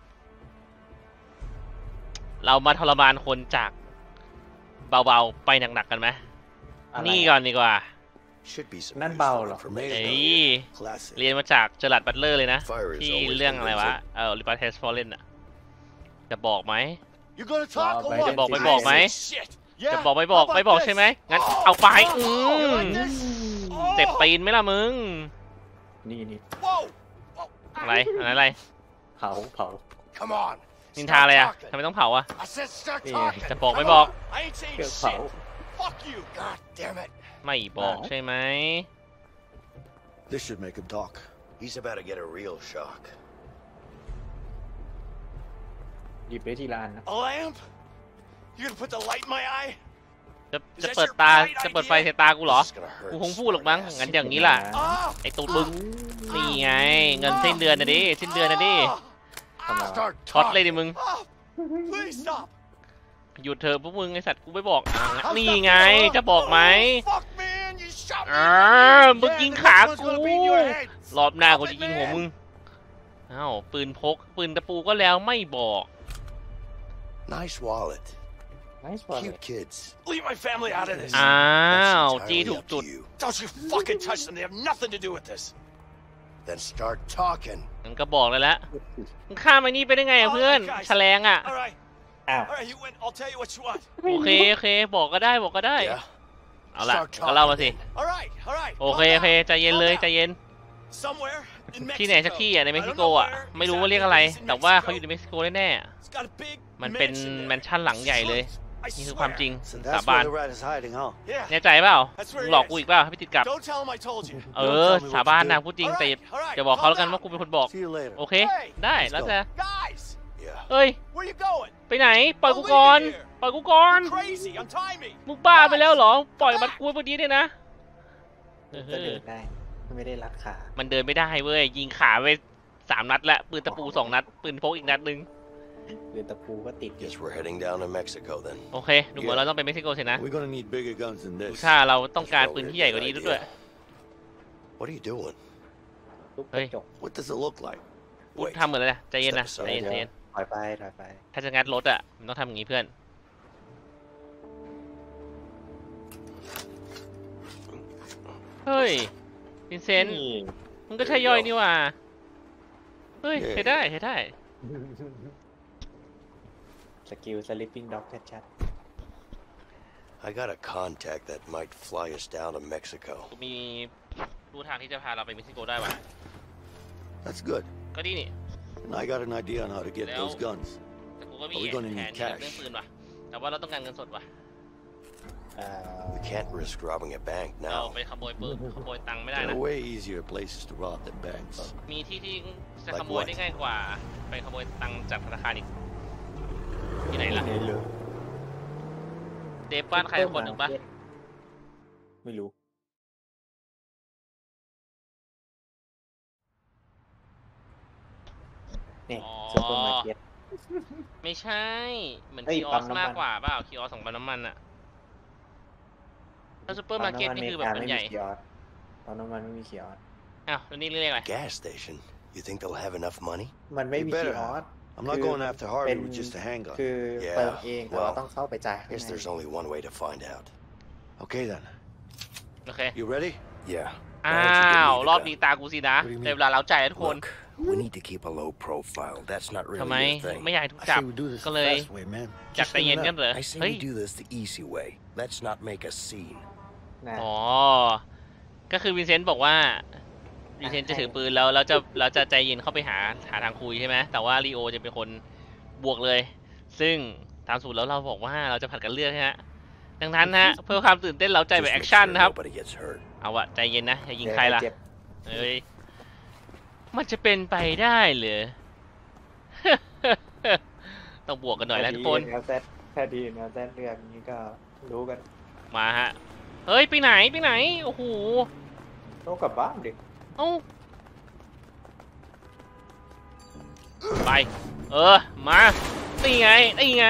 เรามาทรมานคนจากเบาๆ ไปหนักๆกันไหมอะไรนี่ก่อนดีกว่า Should be some นั่นเบา useful เหรอ information. เอ้ย Classic. เรียนมาจากเจอร์ลัดบัตเลอร์เลยนะ Fire is ที่ always เรื่องอะไรวะ convincing. เออริปาเทสฟอร์เรนอะจะบอกไหม You gonna talk or ไป what? จะบอกไม่บอกไหม Shit. จะ Yeah. บอกไม่บอก How about ไม่บอก this? ใช่ไหมงั้นเอาไปอื You ม like this? เจ็บตีนไหมล่ะมึงนี่นี่ Whoa. อะไรอะไรอะไรเผาเผา Come on. นินทาอะไรอะทำไมต้องเผาอะ I said start Yeah. talking. จะบอกไม่ Come บอก on. I ain't saying เกือบเผา shit. Fuck you. God damn it. ไม่บอกใช่ไหม This should make him talk. He's about to get a real shock. หยิบไปทีละอันนะ A lamp? You gonna put the light in my eye? จะจะเปิดตาจะเปิดไฟใส่ตากูเหรอกูคงพูดหรอกมั้งงั้นอย่างนี้ล่ะไอ้ตูดมึงนี่ไงเงินสิ้นเดือนนะดิสิ้นเดือนนะดิช็อตเลยดิมึงหยุดเถอะพวกมึงไอสัตว์กูไม่บอกนี่ไงจะบอกไหมอ่ามึงยิงขากูรอบหน้ากูจะยิงหัวมึงอ้าวปืนพกปืนตะปูก็แล้วไม่บอก Nice wallet. Nice wallet. Cute kids. Leave my family out of this. อ้าวจีถูกจุด Don't you fucking touch them. They have nothing to do with this. Then start talking. มันก็บอกเลยละมึงข้ามไอ้นี่ไปได้ไงอะเพื่อนแฉลงอะ All right. อ้าว All right, you win. I'll tell you what you want. โอเคโอเคบอกก็ได้บอกก็ได้ Yeah. เอาล่ะก็เล่ามาสิ All right. All right. โอเคโอเคใจเย็นเลยใจเย็น Somewhere in ที่ไหนสัก Mexico. ที่อ่ะในเม็กซิโกอ่ะไม่รู้ว่าเรียกอะไร แต่ว่าเขาอยู่ในเม็กซิโกแน่ It's got a big ๆมันเป็นแมนชั่นหลังใหญ่เลย I นี่คือ swear. ความจริง So สา that's บาน where the rat is hiding, huh? Yeah. แน่ใจเปล่า That's มึ where ง he หลอกกู is. อีกเปล่าให้พี่ติดกลับ Don't tell him I told you. เออสาบานนะพูดจริงแต่จะบอกเขาแล้วกันว่ากูเป็นคนบอก See you later. โอเคได้แล้วแต่ Guys. Yeah. เฮ้ย Where you going? ไปไหนปล่อยกูก่อนปล่อยกูก่อน Crazy. Untie me. มึงบ้าไปแล้วเหรอปล่อยมันกูพอดีเนี่ยนะเอก็เดิอนได้ไม่ได้รัดขามันเดินไม่ได้เว้ยยิงขาไปสามนัดละปืนตะปูสองนัดปืนพกอีกนัดนึงเรือตะปูก็ติด Guess we're heading down to Mexico then. โอเคดูเหมือนเราต้องไปเม็กซิโกสินะ We're gonna need bigger guns than ดู this. ถ้าเราต้องการปืนที่ใหญ่กว่านี้ด้วย What are you doing? ทุบกระจก What does it look like? พูดทำเหมือนเลยนะใจเย็นนะใจเย็นใจเย็นถอยไปถอยไปถ้าจะงัดรถอ่ะมันต้องทำอย่างนี้เพื่อนเฮ้ยวินเซนต์มึงก็ใช่ย่อยนี่ว่าเฮ้ยใช้ได้ใช้ได้สกิลสลิปปิ้งด็อกชัด I got a contact that might fly us down to Mexico. มีรู้ทางที่จะพาเราไปเม็กซิโกได้ว่ะ That's good. ก็ดีนี่ And I got an idea on how to get those guns. แต่กูก็มีแผนที่เรื่องปืนว่ะแต่ว่าเราต้องการเงินสดว่ะๆเอ่อ We can't risk robbing a bank เรา now. ไปขโมยปืนขโมยตังค์ไม่ได้ There นะ are way easier places to rob than banks. มีที่ที่จะขโมยได้ง่ายกว่าไปขโมยตังค์จากธนาคารอีกที่ไหนล่ะไม่รู้เดฟบ้านใครคนหนึ่งปะไม่รู้เนี่ยซูเปอร์มาร์เก็ตไม่ใช่เหมือนเอ้ยคีออปั๊สมน้ำมันมากกว่าเปล่าคีออสของปั๊มน้ำมันอะถ้าซูเปอร์มาร์เก็ตนี่คือแบบมันใหญ่ตอนน้ำมันไม่มีคีออสอ้าวแล้วนี่เรียกอะไร Gas station? You think they'll have enough money? มันไม่มี You better คีออส I'm not going after Harvey with just a handgun. คือ Yeah, เปิดเองแต่เรา well, ต้องเข้าไปจ่ายข้าง Guess ใน there's only one way to find out. Okay then. โอเค You ready? Yeah. อ้าว รอบนี้ตากูสินะในเวลาเราใจทุกคน Look, we need to keep a low profile. That's not ทำ really ไม your thing. ไม่อยากถูก I จับ say we do this ก็ the เลย fast way, man. จับ Just ใจเย็น clean กัน up. เหรอ I say เฮ้ย we do this the easy way. Let's not make a scene. นะอ๋อ ก็คือวินเซนต์บอกว่าวินเซนต์จะถือปืนแล้วเราจะเราจะใจเย็นเข้าไปหาหาทางคุยใช่ไหมแต่ว่าลีโอจะเป็นคนบวกเลย ซึ่งตามสูตรแล้วเราบอกว่าเราจะผัดกันเลือกฮะดังนั้นฮะเพื่อความตื่นเต้นเราใจแบบ Just แอ make คชั่น sure นะครับ nobody gets hurt. เอาอะใจเย็นนะอย่ายิงใครล่ะเจ็บเอ้ยมันจะเป็นไปได้เหรอ ต้องบวกกันหน่อยแล้วทุกคนถ้าดีนะแซดถ้าดีนะแซดเรื่องนี้ก็รู้กันมาฮะเฮ้ยไปไหนไปไหนโอ้โหต้องกลับบ้านดิเอ้าไปเออมานี่ไงนี่ไง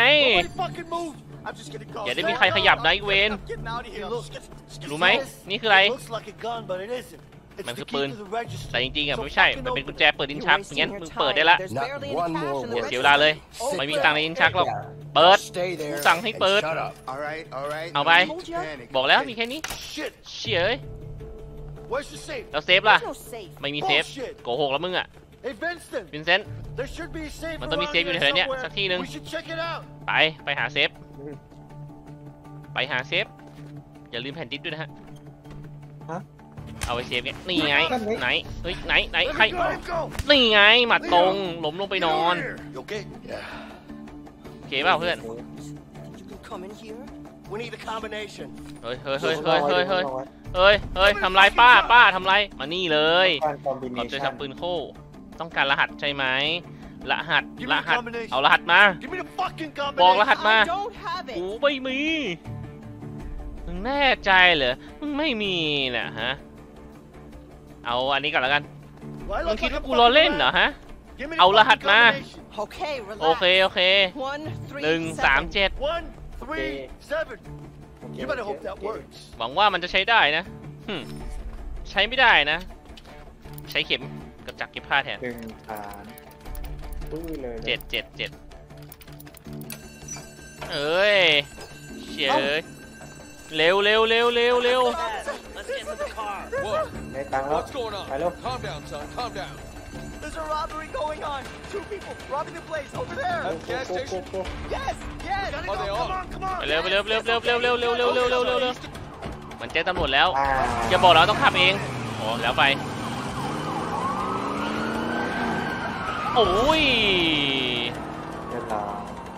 อย่าได้มีใครขยับนะอีเวนรู้ไหมนี่คืออะไร มันคือปืนแต่จริงๆอ่ะไม่ใช่มันเป็นกุญแจเปิดลิ้นชักงั้นมึงเปิดได้ละ Not one more อย่า word. เสียเวลาเลยไม่มีตังค์ในลิ้นชักหรอกเปิด Stay there. สั่งให้เปิด and shut up. All right, all right. เอาไป No need to panic. บอกแล้วมีแค่นี้ Shit. เชี่ยเอ้ย Where's the safe? แล้วเซฟล่ะ No safe. ไม่มีเซฟโกหกแล้วมึงอ่ะ Hey, Vincent. วินเซนต์ There should be a safe มันต้องมี around เซฟอยู่ here แถวๆเนี้ย somewhere. สักที่หนึ่ง We should check it out. ไปไปหาเซฟไปหาเซฟอย่าลืมแผ่นดิสด้วยนะฮะฮะเอาไปเซฟไงนี่ไงไหนเฮ้ยไหนไหน Let ใคร me go, let me go. นี่ไงหมัดตรงล้มลงไปนอน You okay? Yeah. โอเคเปล่าเพื่อน You can come in here. We need a combination. เฮ้ยเฮ้ยเฮ้ยเฮ้ยเฮ้ยเฮ้ยเฮ้ยเฮ้ยทำไรป้าป้าทำไรมานี่เลยการคอมบิขเนอบใจชั่นทำปืนโค้ต้องการรหัสใช่ไหมรหัส Give ร me หั the ส combination. เอารหัสมา Give me the fucking บอกร combination. หัสมา I don't have กู it. ไม่มีมึงแน่ใจเหรอมึงไม่มีน่ะฮะเอาอันนี้ก่อนแล้วกัน Do I มึง look คิด like ว่า a กูล้อ fucking เล่น rat? เหรอฮะ Give me the เอารหัส fucking มา combination. Okay, โอเค relax. โอเค One, three, หนึ่งสาม seven. เจ็ด One, three, seven. โอเค You better โอ hope เค that โอเค works. หวังว่ามันจะใช้ได้นะหึ่มใช้ไม่ได้นะ ใช้เข็มกับจักรเก็บผ้าแทนหนึ่งฐานปื้อเลยนะเจ็ดเจ็ดเจ็ดเอ้ยเฉยเร็วเร็วเร็วเร็วเร็ว Whoa, ได้ตังค์แล้ว what's going on? Hello? Calm down, son. Calm down. There's a robbery going on. Two people robbing the place over there. โอ้โห gas โอ้โห station? โอ้โห Yes, yes. Gotta Oh, go. they Come are. on, come on. ไปเร็วไปเร็วเร็วเร็วเร็วเร็วเร็วเร็วเร็วเร็วเร็วเร็วมันแจ้งตำรวจแล้วอ่าอย่าบอกเราต้องขับเองโอ้แล้วไปโอ้ยเวลา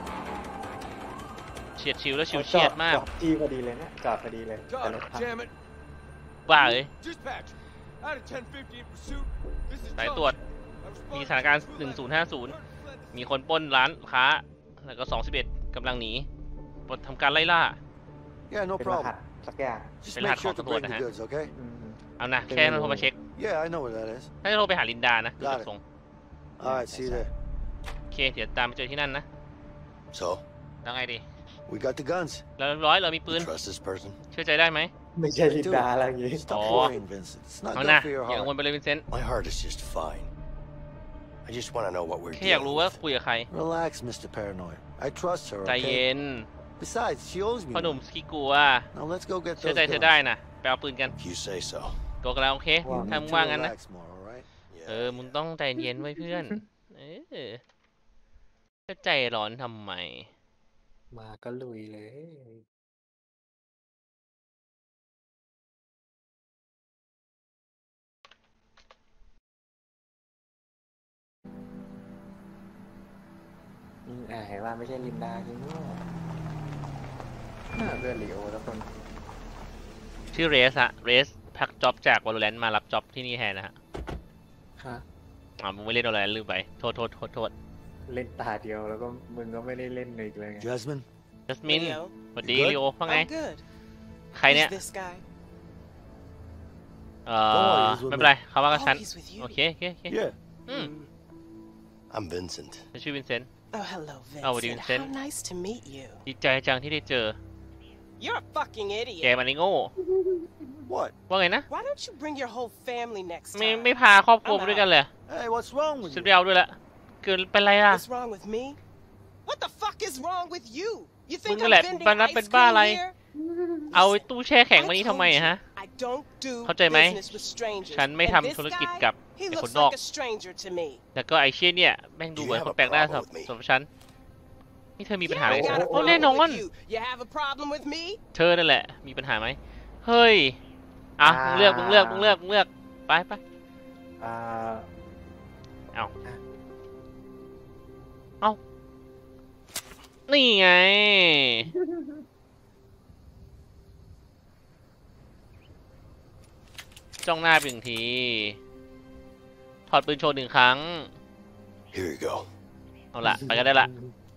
เฉียดชิวแล้วชิวเฉียดมากจอดที่พอดีเลยเนี่ยจอดพอดีเลยแต่รถ God พัง damn it. บ้าเลย Dispatch. Out of ten fifty in pursuit. This is สายตรวจ Jones. มีสถานการณ์หนึ่งศูนย์ห้าศูนย์มีคนปล้นร้านค้าแล้วก็สองสิบเอ็ดกำลังหนีปลดทำการไล่ล่า Yeah, no เป็นรหัส problem. สักอย่าง Just เป็นร make หัส sure ของ to ตำรวจ bring นะ the ฮะ goods, okay? อืมเอานะแค่นั้นโทรมาเช็ค Yeah, I know where that is. ให้โทรไปหาลินดานะดูได้จากทรง All right, see you there. โอเคเดี๋ยวตามไปเจอที่นั่นนะ So, แล้วไงดี we got the guns. แล้วร้อยเรามีปืน You trust this person? เชื่อใจได้ไหมไม่ใช่ลินดาอะไรอย่างงี้ Stop Oh. worrying, Vincent. It's not เอา good นะ for your อย่ากังวล heart. ไปเลยวินเซนต์ My heart is just fine. I just want to know what we're แค่อยาก dealing รู้ว่า with. คุยกับใคร Relax, Mister Paranoid. I trust her, ใจเย็ okay? น Besides, she owes me. พ่อหนุ่ม one. ขี้กลัว Now let's go get เชื่อ those ใจเธอได้ guns. นะไปเอาปืนกัน If you say so. ตัวกันแล้วโอเคว่า You ถ้า need มึง to ว่างั้นนะ relax more, all right? เออ มึงต้องใจเย็นไว้เพื่อน เออจะใจร้อนทำไมมาก็ลุยเลย อืมอ่าเห็นว่าไม่ใช่ลินดาจริงด้วยน่าเพื่อนลีโอแล้วคนชื่อเรสอะเรสพักจ็อบจากวอลเลนมารับจ็อบที่นี่แทนนะฮะฮะอ่ามึงไม่เล่นวอลเลนลืมไป โทษโทษโทษโทษเล่นตาเดียวแล้วก็มึงก็ไม่ได้เล่นอีกเลยไง Jasmine? จัสมิน Leo, สวัสดี You good? ลีโอว่าไง I'm good. ใครเนี่ย Who's this guy? เอ่ Don't อ worry, he's with ไม่เป็นไรเขาว่ากับ Oh, ฉัน he's with you. โอเคโอเคโอเค Yeah. อืม I'm Vincent. ฉันชื่อวินเซนต์ Oh, hello, Vincent. Oh, what do you How think? nice to meet you. ดีใจจังที่ได้เจอ You're a fucking แก idiot. มันนี่โง่ What? ว่าไงนะ Why don't you bring your whole family next ไม่ time? ไม่พาครอบครัวมาด้วยกันเลย Hey, what's wrong with ฉัน you? ไปเอาด้วยละเกิดเป็นไรอะ What's wrong with me? What the fuck is wrong with you? You think มึง I'm แหละ vending มันนับ ice เป็นบ้า cream อะไร here? เอาไอ้ตู้แช่แข็งมานี่ I ทำไม told อะ you, ฮะ I don't do เข้าใจไหม business with strangers. ฉันไม่ And ทำ this ธุรกิจ guy, กับ he ไอ้คน looks นอก like a stranger to me. แล้วก็ไอเชี่ยเนี่ยแม่งดูเหมือนคนแปลกหน้าสำหรับสำหรับฉัน นี่เธอมีปัญหา Yeah, อะไร I got a โอ้แน่นอน problem with you. You have a problem with me? เธอนั่นแหละ มีปัญหาไหม เฮ้ย อ่ะ มึงเลือก มึงเลือก มึงเลือก มึงเลือก ไปไปอ่าเอา เอานี่ไง จ้องหน้าไปหนึ่งที ถอดปืนโชว์หนึ่งครั้ง Here you go. เอาละไปกันได้ละ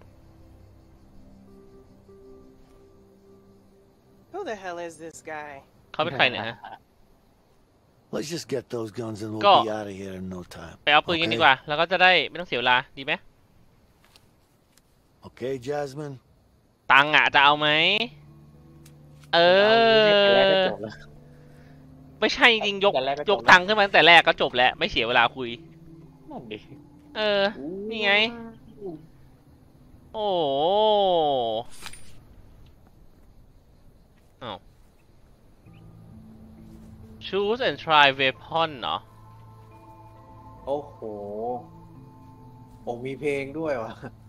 Who the hell is this guy? เขาเป็นใครเนี่ยฮะ Let's just get those guns and we'll Go. be out of here in no time. ไปเอาปืนกันดีกว่า แล้วก็จะได้ไม่ต้องเสียเวลา ดีไหม Okay, Jasmine? ตังค์อะจะเอาไหม เอแต่แรกก็อจบแล้วไม่ใช่จริงๆยกแต่แรกก็จบยกตังค์ขึ้นมาตั้งแต่แรกก็จบแล้ว ไม่เสียเวลาคุยนั่นดิเออ นี่ไง โอ้โหอ้าว choose and try weapon เหรอโอ้โหโอ้มีเพลงด้วยวะ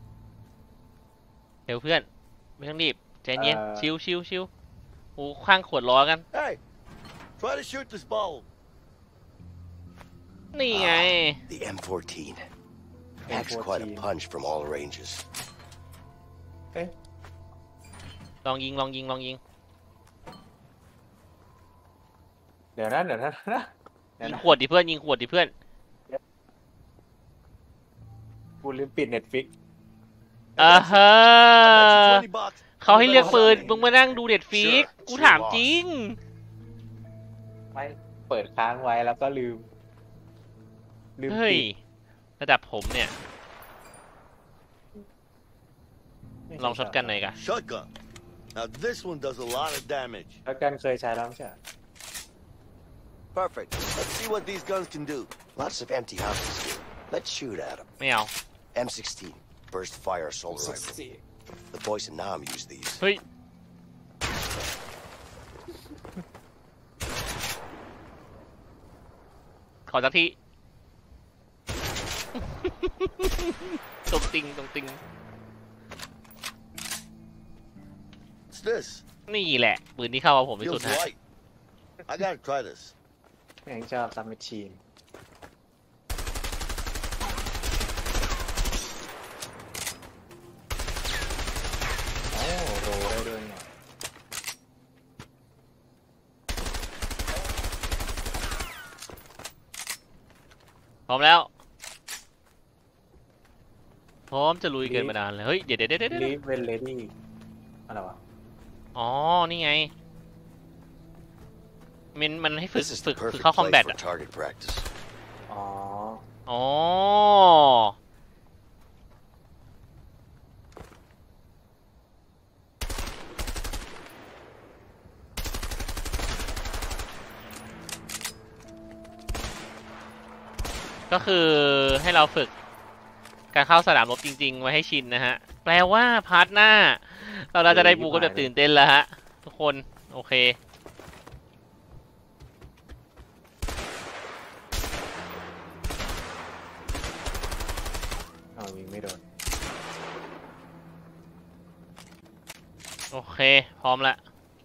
เดี๋ยวเพื่อน ไม่ต้องรีบใจเย็นเอ่อชิวชิวชิวโอ้ข้างขวดล้อกัน Hey, try to shoot this ball. นี่ไง The M fourteen. Packs quite a punch from all ranges. เอ๊ะลองยิงลองยิงลองยิงเดี๋ยวนะเดี๋ยวนะเดี๋ยวยิงนะขวดดิเพื่อนยิงขวดดิเพื่อนกูกูลืมปิดเน็ตฟิกอ่าฮะ I bet you twenty bucks. เขาให้เลือกปืนมึงมานั่งดูเด็ดฟิกกูถามจริงไม่เปิดค้างไว้แล้วก็ลืมลืมเฮ้ยปิดระดับผมเนี่ย ลองช็อตกันหน่อยกะ Shotgun. Now this one does a lot of damage. แล้วกันเคยใช้แล้วไม่ใช่เหรอ Perfect. Let's see what these guns can do. Lots of empty houses here. Let's shoot at them. ไม่เอา M sixteen, burst fire assault rifle. The boys in Nam use these. เฮ้ย ขอสักที ตรงติงตรงติง What's this? นี่แหละ ปืนที่เข้ากับผมที่สุด Feels ฮะ light. I gotta try this. แม่งชอบซัมเมอร์ชีนโอ้โหได้ด้วยเนี่ยพร้อมแล้ว พร้อมจะลุยเกินมานานเลย เฮ้ย เดี๋ยวเดี๋ยวเดี๋ยวเดี๋ยวลีฟเวนเลดี้อะไรวะอ๋อ นี่ไง มันมันให้ฝึก This is ฝึ the กฝึก perfect เข้าคอมแบท place อ่ะ for target practice. อ๋ออ๋อ ก็คือให้เราฝึกการเข้าสนามรบจริงๆ ไว้ให้ชินนะฮะ แปลว่าพาร์ทหน้า เราน่าจะได้บูก็จะตื่นเต้นแล้วฮะ ทุกคน โอเคเอายิงไม่โดนโอเค พร้อมละ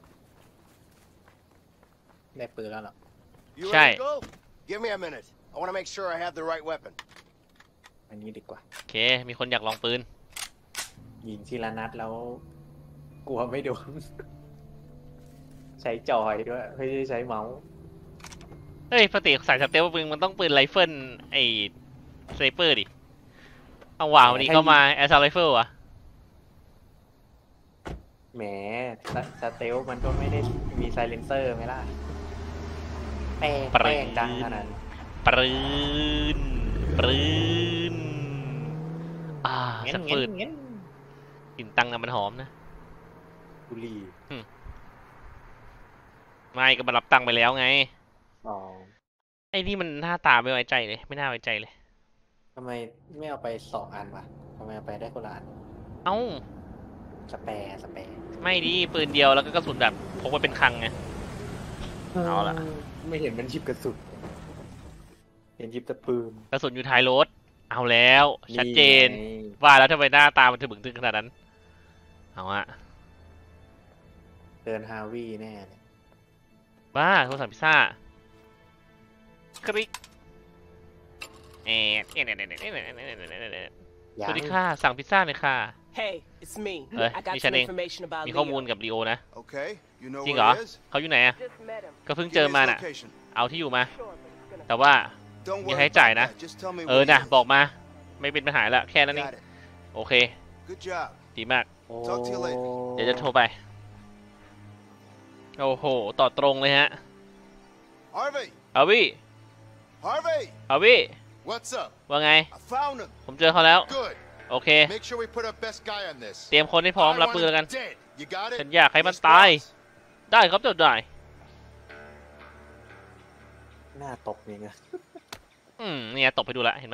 ได้ปืนแล้วเหรอ You Shy. ready to go? Give me a minute. I want to make sure I have the right weapon. อันนี้ดีกว่าโอเค มีคนอยากลองปืนยิงทีละนัดแล้ว กลัวไม่โดน ใช้จอยด้วยไม่ได้ใช้เมาส์เฮ้ยปกติสายสเตลปืนมันต้องปืนไรเฟิลไอ้สไนเปอร์ดิ เอาวางวันนี้ก็มาแอสซาไรเฟิลอะแหมสสเตลมันก็ไม่ได้มีไซเลนเซอร์ไหมล่ะ แป้งแป้งดังขนาดนั้นปืนปืนอ่าสักปืนเงี้ยกลิ่นตังนะมันหอมนะบุหรี่ไม่ก็มารับตังค์ไปแล้วไงอ๋อไอ้นี่มันหน้าตาไม่ไว้ใจเลย ไม่น่าไว้ใจเลยทำไมไม่เอาไปสองอันวะทำไมเอาไปได้คนละอันเอ้าสแปร์สแปร์ไม่ดีปืนเดียวแล้วก็กระสุนแบบพกไปเป็นคลังไง เอาล่ะไม่เห็นมันหยิบกระสุนเห็นหยิบแต่ปืนกระสุนอยู่ท้ายรถ เอาแล้ว ชัดเจนไงว่าแล้วทำไมหน้าตามันถึงบึงตึงขนาดนั้น เอาอะเดินฮาวี่แน่เลยบ้าโทรศัพท์พิซซ่า คลิกเอ๊ะเอ๊ะเอ๊ะเอ๊ะเอ๊ะเอ๊ะเอ๊ะเอ๊ะเอ๊ะเอ๊ะเอ๊ะสวัสดีค่ะ สั่งพิซซ่าหน่อยค่ะ Hey, it's me. Eh, I got ni some siya din. information about มีข้อมูล Leo. กับลีโอนะ Okay, you know จริง where เหรอ he is? เขาอยู่ไหนอะ Just met him. ก็เพิ่ง Give เจอ me มา his น่ะ location. เอาที่อยู่มา Sure, but it's gonna แต่ว่า Don't มี worry ค่าใช้จ่าย about นะ that. Just tell me เออ where he นะ is. บอกมา ไม่เป็นปัญหาละแค่นั้นเอง Got it. โอเค Good job. ดีมากโอ้ Talk to you later. เดี๋ยวจะโทรไป โอ้โห ต่อตรงเลยฮะ Harvey, เอาวี่ Harvey, เอาวี่ what's up? ว่าไง I found him. ผมเจอเขาแล้ว Good. โอเค Make sure we put our best guy on this. เตรียมคนให้พร้อม I รับ want ปืนแล้วกัน him dead. You got it? ฉันอยากให้มัน Yes, ตาย boss. ได้ครับเดี๋ยวได้หน้าตกนี่ไงอืมเนี่ยตบไปดูละเห็นไหม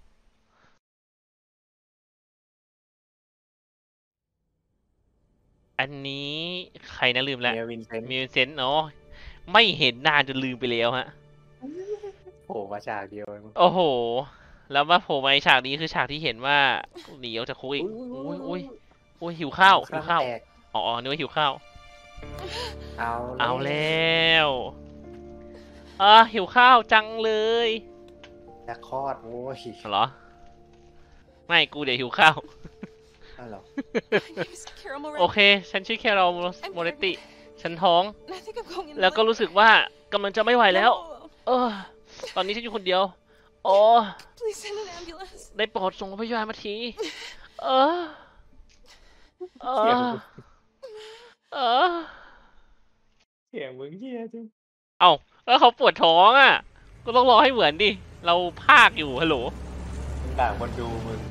อันนี้ใครนะลืมแล้วเมียวินเซนต์มีเซนต์เนาะไม่เห็นนานจนลืมไปแล้วฮะโผล่มาฉากเดียวเองโอ้โห แล้วมาโผล่มาในฉากนี้คือฉากที่เห็นว่าหนีออกจากคุกอีกอุ้อุ้ยยอุ้ยอุ้ยหิวข้าวหิวข้าวแตกอ๋อนึกว่าหิวข้าวเอาเอาแล้วอ่ะหิวข้าวจังเลยจะคลอดโว้ยเหรอ ไม่กูเดี๋ยวหิวข้าวอ้าวเหรอ My name is Carol Moretti. โอเค ฉันชื่อแคโรลโมเรติ ฉันท้อง And I think I'm going in แล้วก็รู้สึกว่ากำลังจะไม่ไหวแล้ว No. เออ ตอนนี้ฉันอยู่คนเดียวโอ้ Please send an ambulance. ได้โปรดส่งพยาบาลมาทีเออเออเออเสียงมึงเฮียจริงเอ้าแล้วเขาปวดท้องอ่ะก็ต้องรอให้เหมือนดิเราพากอยู่ฮัลโหลมึงด่าคนดูมึง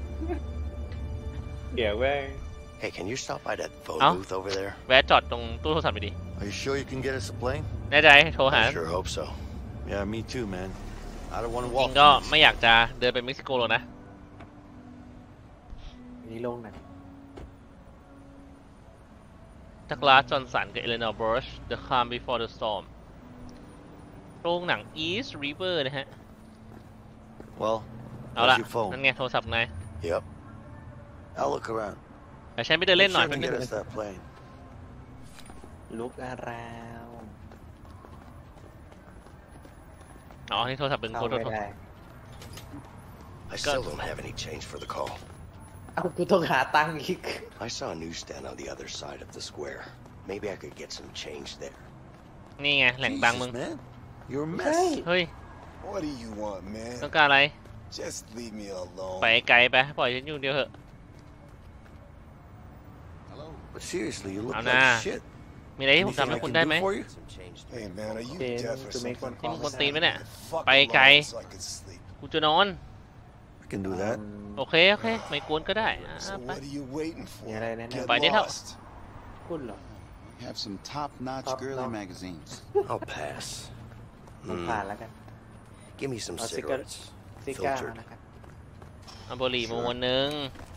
เดี๋ยวแม่ง Hey, can you stop by that phone Huh? booth over there? แวะจอดตรงตู้โทรศัพท์ไปดิ Are you sure you can get us a plane? แน่ใจโทรหา I sure hope so. Yeah, me too, man. I don't want to จริ walk. งก็ through this. ไม่อยากจะเดินไปเม็กซิโกหรอกนะนี่ลงหนังจากลาจอห์นสันกับเอเลนอร์บรัช The Calm Before the Storm โรงหนัง East River นะฮะ Well, เอาละ where's your phone? นั่นไงโทรศัพท์ไง Yep. I'll look around. แต่ฉันไปเดินเล่น Make หน่อย sure แป๊บ to นึง get us that plane. ลุกอาราวอ๋อนี่โทรศัพท์เป็นเข้าโทรไม่โทรได้ I still don't have any change for the call. เอากูต้องหาตังค์อีก I saw a newsstand on the other side of the square. Maybe I could get some change there. นี่ไงแหล่งตังค์มึง Jesus, man. You're a ใช่ mess. เฮ้ย What do you want, ต้อง man? การอะไร Just leave me alone. ไปไกลไปปล่อยฉันอยู่เดียวเถอะ Hello? But seriously, you look เอา like นะ shit. มีอะไรที่ผม Anything ทำให้ I คุณ can ได้ do ไหม for you? Some change Hey, there. man, are you Then deaf or to make something? one นี่มึง call คนตีนไหมเนี่ย Fuck ไปไกล alone so I can sleep. กูจะนอน I can do that. โอเคโอเคไม่กวนก็ได้อ่ะ So ไป what are you waiting for? Yeah, right, right, Get right. lost. คุณเหรอ Have some top-notch Top girly notch. magazines. I'll pass. มัน Hmm. ผ่านแล้วกัน Give me some I'll take a- cigarettes. ซิก้า Filtered. นะครับเอาบุหรี่มาวันหนึ่ง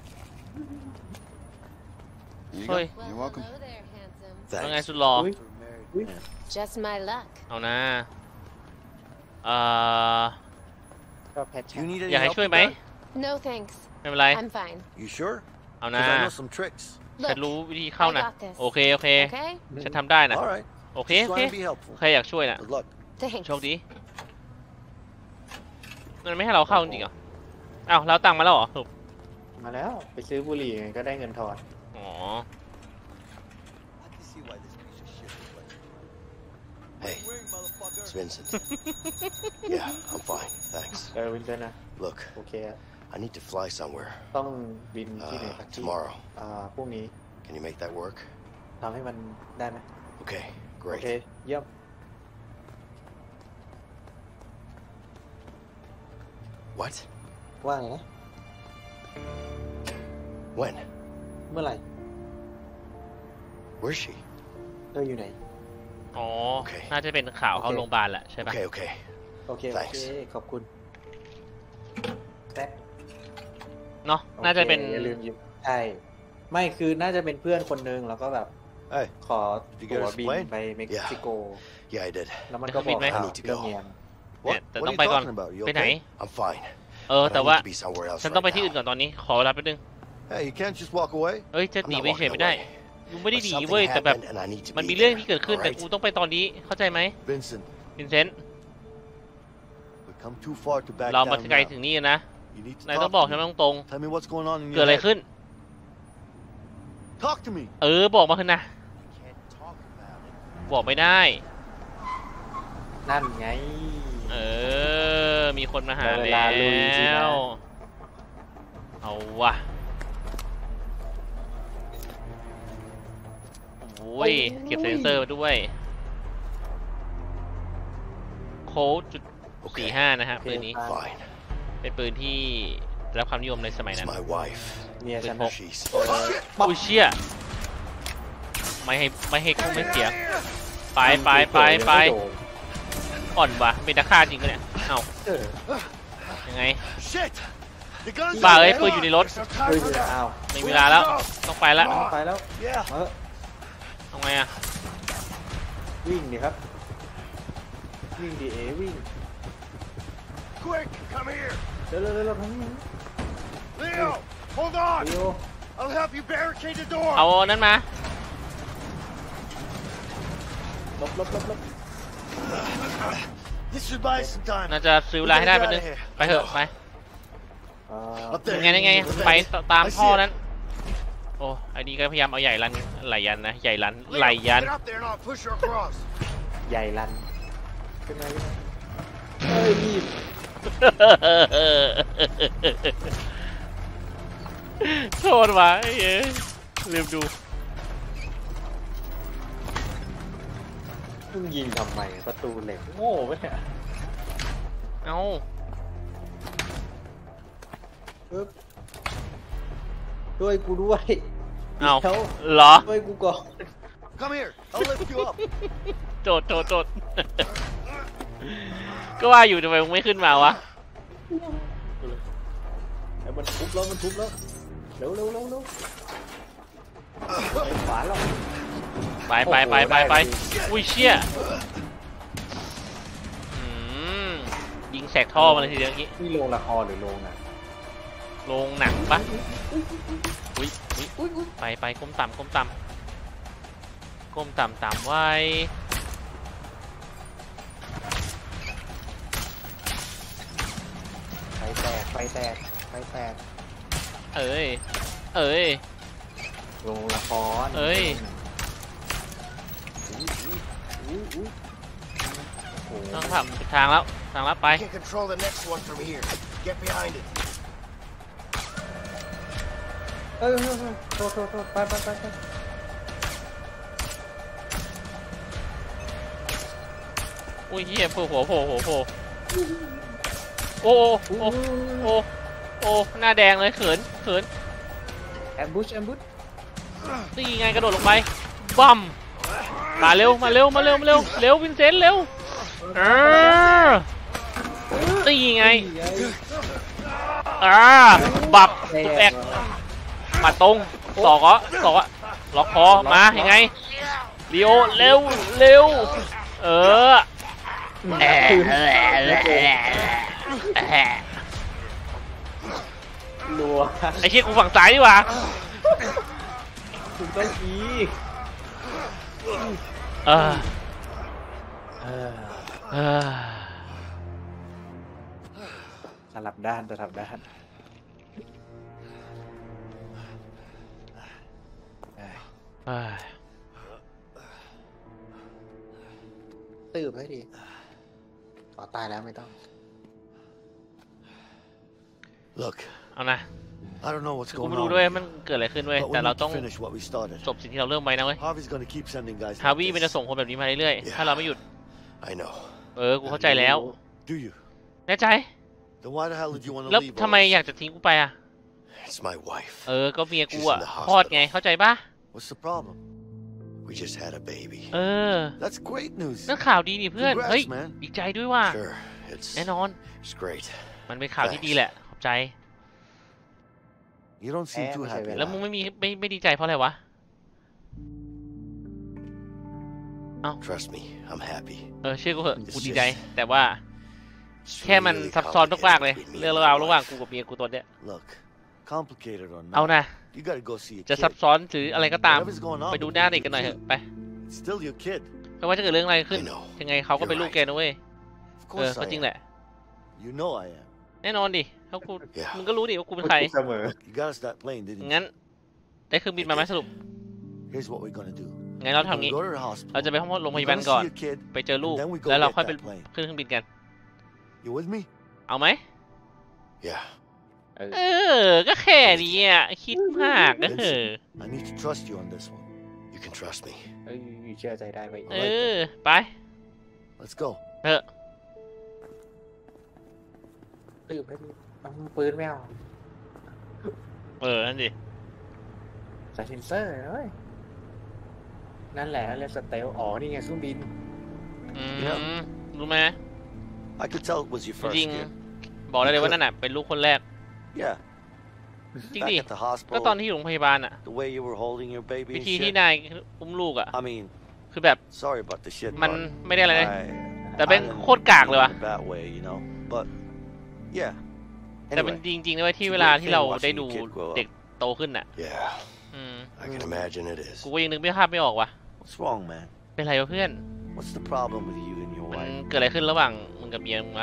Here you Oi. go. You're welcome. Hello there, handsome. ว่าไง Thanks. สุดหล่ออุ๊ย อุ๊ย Just my luck. เอานะเอ่อก็แพท You need any อยากให้ help ช่วย with ไหม that? No thanks. ไม่เป็นไร I'm fine. You sure? เอานะ Because I know some tricks. ฉัน Look, รู้วิธีเข้านะ I got this. โอเคโอเค okay? ฉันทำได้นะ All right. โอเค Just โอเค trying to be helpful. ใครอยากช่วยนะ Good luck. โช Thanks. คดีมันไม่ให้เราเข้าจริงเหรออ้าวเราตังค์มาแล้วเหรอสรุปมาแล้ว ไปซื้อบุหรี่ไงก็ได้เงินทอนอ๋อ I can see why this piece of shit is like. Hey, it's Vincent. Yeah, I'm fine. Thanks. เออวินเซนต์นะ Look, โอเคอะ I need to fly somewhere. ต้องบินที่ไหน Uh, สักที่ tomorrow. อ่าพรุ่งนี้ Can you make that work? ทำให้มันได้ไหม Okay, โอเค great. เยี่ยม What? ว่าไงนะ When? เมื่อไหร่ Where's she? เธออยู่ไหนอ๋อโอเคน่าจะเป็นข่าวเข้าโอเคโรงพยาบาลแหละใช่ปะ Okay, okay. โอเค โอ Thanks เค ขอบคุณแป๊บเนาะน่าจะเป็นโอคอย่าลืมหยิบใช่ ไม่คือน่าจะเป็นเพื่อนคนนึงแล้วก็แบบ Hey, ขอ Did you ตั๋ว get us บิน plane? ไปเม็กซิโก Yeah, I did. แล้วมันก็บอกได้ข่าวบินไหมเรื่องเมีย what? Yeah, What are you don't bite on. talking about? You ไปไหน okay? I'm fine. เออ But แต่ I ว่า need to be somewhere else ฉันต้องไป right ที่อื่น now. ก่อนตอนนี้ ขอเวลาแป๊บนึง Hey, you can't just walk away. เอ้ยจะหนี I'm ไป not เฉย walking ไม่ได้ away. กูไม่ได้ But หนี something เว้ยแต่แบบ happened and I need to มัน be มีเรื่อง there, ที่เกิดขึ้น all แต่ right? กูต้องไปตอนนี้เข้าใจไหม Vincent, วินเซนต์ we've come too far to back เรามา down ไกล now. ถึงนี่นะ You need to นายต้อง talk บอก to ฉัน me. ตรง Tell me what's going on in ๆ your เกิดอะไร head. ขึ้น Talk to me. เออบอกมาเถอะนะ Can't talk about it. บอกไม่ได้นั่นไงเออ มีคนมาหาได้เวแล้ลาลุยสินะว เอาวะโอ้ย เก็บเซนเซอร์มาด้วย โค้ดจุดสี่ห้านะฮะ ปืนนี้ Fine. เป็นปืนที่ได้รับความนิยมในสมัย It's นั้น my wife. เมียฉันปืนพก She's อุ้ยเชี่ยไม่ให้ไม่ให้กุ้งไม่เสีย ไปไปไปไปอ่อนวะเป็นตะฆ่าจริงปะเนี่ย เอ้าเออยังไง Shit! The gun's บ้า out. เอ้ยปืนอยู่ในรถเฮ้ยอ้าวไม่มีเวลาแล้ว ต้องไปแล้วไปแล้ว Yeah. เออทำไงอะวิ่งดิครับ วิ่งดิเอวิ่ง Quick, come here. เร็วเร็วเร็วทั้งนี้ Leo, hold on. เร็ว I'll help you barricade the door. เอาอันนั้นมาลบลบลบลบ This should buy us some time. น่าจะซื้อเวลาให้ได้แป๊บนึงไปเถอะไปอ่า Up ยัง there. ไงยังไงไปตามท่อนั้น โอ้ไอ้นี่ก็พยายามเอาใหญ่รันไหลยันนะใหญ่รัน Leo, ไหลยัน Get up there and I'll push her across. ใหญ่ลันขึ้นมาขึ้นมาเฮ้ยรีบโทษวะไอ้เอ้ยลืมดูมึงยิงทำไมประตูเหล็กโง่ไปเนี่ยเอ้าปึ๊บช่วยกูด้วยเอ้าดี๋ยวเหรอช่วยกูก่อน Come here. I'll lift you up. โจดโจดโจด ก็ว่าอยู่ทำไมมึงไม่ขึ้นมาวะไอ้มันทุบแล้วมันทุบแล้วเร็วเร็วเร็วเร็วไปขวาแล้วไปไปไปไปไปอุ้ยเชี่ยอืมยิงแสกท่อมาเลยทีเดียวเมื่อกี้นี่โรงละครหรือโรงหนังโรงหนังปะอุ้ยอุ้ยไปไปก้มต่ำก้มต่ำก้มต่ำต่ำไว้ไฟแตกไฟแตกไฟแตกเอ้ยเอ้ยโรงละครเอ้ยอุ้ยอุ้ยอุ้ยอุ้ยโอ้โหต้องทำทางแล้วทางลัดไป I can control the next one from here. Get behind it. เอ้ยเอ้ยเอ้ยโทษโทษโทษไปไปไปไปอุ้ยเหี้ยโผล่โผล่โผล่โผล่โผล่โอ้โอ้โอ้โอ้โอ้หน้าแดงเลยเขินเขินแอมบูชแอมบูชนี่ไงกระโดดลงไปบัมมาเร็วมาเร็วมาเร็วมาเร็วเร็ววินเซนต์เร็วเออนี่ไงอ่าบับตุ๊กแอกมาตรงสอกอ่ะสอกอ่ะล็อกคอมายังไงลีโอเร็วเร็วเออแอะแอะรัวไอ้เชี่ยกูฝั่งซ้ายดีกว่าถึงต้องอีเออเออเออสลับด้านสลับด้านเอ้ยเอ้ยตื่นให้ดีขอตายแล้วไม่ต้อง Look, เอานะ I don't know what's กู going ไม่รู้ on. ด้วยมันเกิดอะไรขึ้นเว้ย But แต่ we เรา need ต้อง to finish what we started. จบสิ่งที่เราเริ่มไว้นะเว้ย Harvey's gonna keep sending guys ฮา like วิมันจะ this. ส่งคนแบบนี้มาเรื่อยๆ ถ้าเราไม่หยุด I know. เออ กูเข้าใจแล้ว Do you? แน่ใจ Then why the hell did you want to แล้ว leave? ทำไม all this? อยากจะทิ้งกูไปอ่ะ It's my wife. เออ ก็เมียกูอ่ะ She's in the คลอดไง เข้าใจปะ What's the problem? We just had a baby. เออ That's great news. นั่นข่าวดีนี่เพื่อน Congrats, เฮ้ย man. ดีใจด้วยว่ะ Sure, it's แน่นอน it's great. มันเป็นข่าวที่ดีแหละ ขอบใจ You don't seem Eh, too ไม่ใช่ happy. เวลาแล้วมึงไม่มีไม่ไม่ดีใจเพราะอะไรวะ Trust me, I'm happy. เออเชื่อกูเหอะ It's กูดีใจ just- แต่ว่า It's แค่มัน really ซับซ้อนมากๆเลย complicated between me เรื่อง and ราว my ระหว่าง wife. กูกับเมียกูตัวเนี้ย Look, complicated or เอา not, นะ you gotta go see a จะ kid. ซับซ้อนหรืออะไรก็ตาม Whatever's going on ไปดู with หน้า you, เด็กกันหน่อยเถอะ ไป It's still your kid. ไม่ว่าจะเกิดเรื่องอะไรขึ้น I know. ยังไงเขาก็เป็นลูกแกนะเว้ย Of เออ course ก็ I จริง am. แหละ You know I am. แน่นอนดิเขากู Yeah. มึงก็รู้ดิว่ากูเป็นใครเสมอ You got us that plane, didn't you? งั้น ได้เครื่องบินมาไหมสรุป Here's what we're gonna do. งั้นเรา We're ทำงี้ gonna go to the hospital. เราจะไปห้องโรงพ We're ยาบาล gonna ก่อน see your kid. ไปเจอลูก And then we go แล้วเรา get ค่อยไป that plane. ขึ้นเครื่องบินกัน You with me? เอาไหม Yeah. เออ ก็แค่นี้อ่ะ คิดมากเออ I need to trust you on this one. You can trust me. เอ้ยเชื่อใจได้ไหมเออ ไป Let's go. เออตื่นให้ดีเอาปืนไม่เอาเออ นั่นดิใส่เซนเซอร์นะเว้ยนั่นแหละเรียกสเตลอ๋อนี่ไงเครื่องบินอืม รู้ไหม I could tell it was your จ first ริง kid. ๆบอกได้เลยว่านั่นน่ะ เป็นลูกคนแรก Yeah. จริง Back ดิ at the ก็ตอน hospital, ที่อยู่โรงพยาบาลอ่ะ the way you were holding your baby วิ and ธีที่ shit. นายอุ้มลูกอ่ะ I mean, คือแบบ sorry about the shit มัน part. ไม่ได้อะไรเลย I, แต่เป็น I didn't โคตรกากเลยว่ะ mean it that way, you know. But yeah. แต่เป็น Anyway, จริงๆนะเว้ยที่เวลาที่เราได้ดูเด็กโตขึ้นอ่ะ Yeah. อืม I can imagine it is. กูก็ยังนึกไม่ภาพไม่ออกว่ะ what's wrong, man? เป็นไรวะเพื่อน What's the problem with you and your มัน wife? เกิดอะไรขึ้นระหว่างมึงกับเมียมึงวะ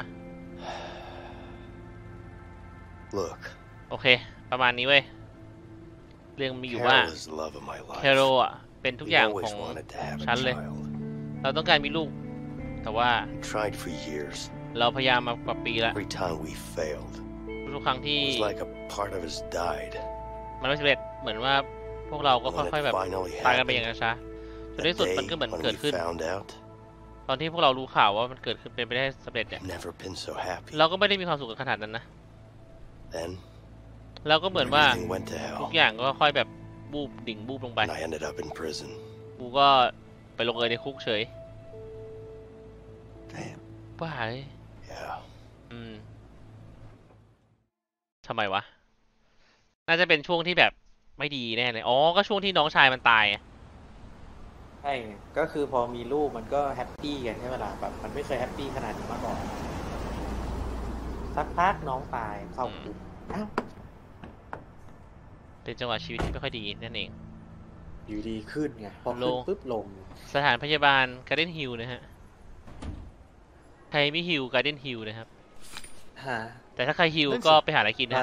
Look, โอเค ประมาณนี้เว้ย เรื่องมีอยู่ว่า Carol is the love of my แค life. โรอ่ะ เป็นทุกอย่าง We've ของ always wanted to have a ฉันเลย child. เราต้องการมีลูก แต่ว่า We tried for years. เราพยายามมากว่าปีแล้ว Every time we failed, ทุกครั้งที่ it was like a part of us died. มันไม่สำเร็จเหมือนว่าพวกเราก็ค่อยๆแบบตายกันไปอย่างช้าจนในที่สุดมันก็เหมือนเกิดขึ้นตอนที่พวกเรารู้ข่าวว่ามันเกิดขึ้นเป็นไปได้สำเร็จเนี่ยเราก็ไม่ได้มีความสุขกับขนาดนั้นนะเราก็เหมือนว่าทุกอย่างก็ค่อยแบบบูบดิ่งบูบลงไปกูก็ไปลงเอยในคุกเฉยบ้าเลยอืมทำไมวะน่าจะเป็นช่วงที่แบบไม่ดีแน่เลยอ๋อก็ช่วงที่น้องชายมันตายใช่ก็คือพอมีลูกมันก็แฮปปี้กันใช่ไหมล่ะแบบมันไม่เคยแฮปปี้ขนาดนี้มาก่อนสักพักน้องตายเข้าคุกอ้าวเป็นจังหวะชีวิตที่ไม่ค่อยดีนั่นเองอยู่ดีขึ้นไงพอขึ้นปุ๊บลงสถานพยาบาลการ์เด้นฮิลนะฮะใครไม่ฮิลการ์เด้นฮิลนะครับแต่ถ้าใครฮิลก็ไปหาอะไรกินนะ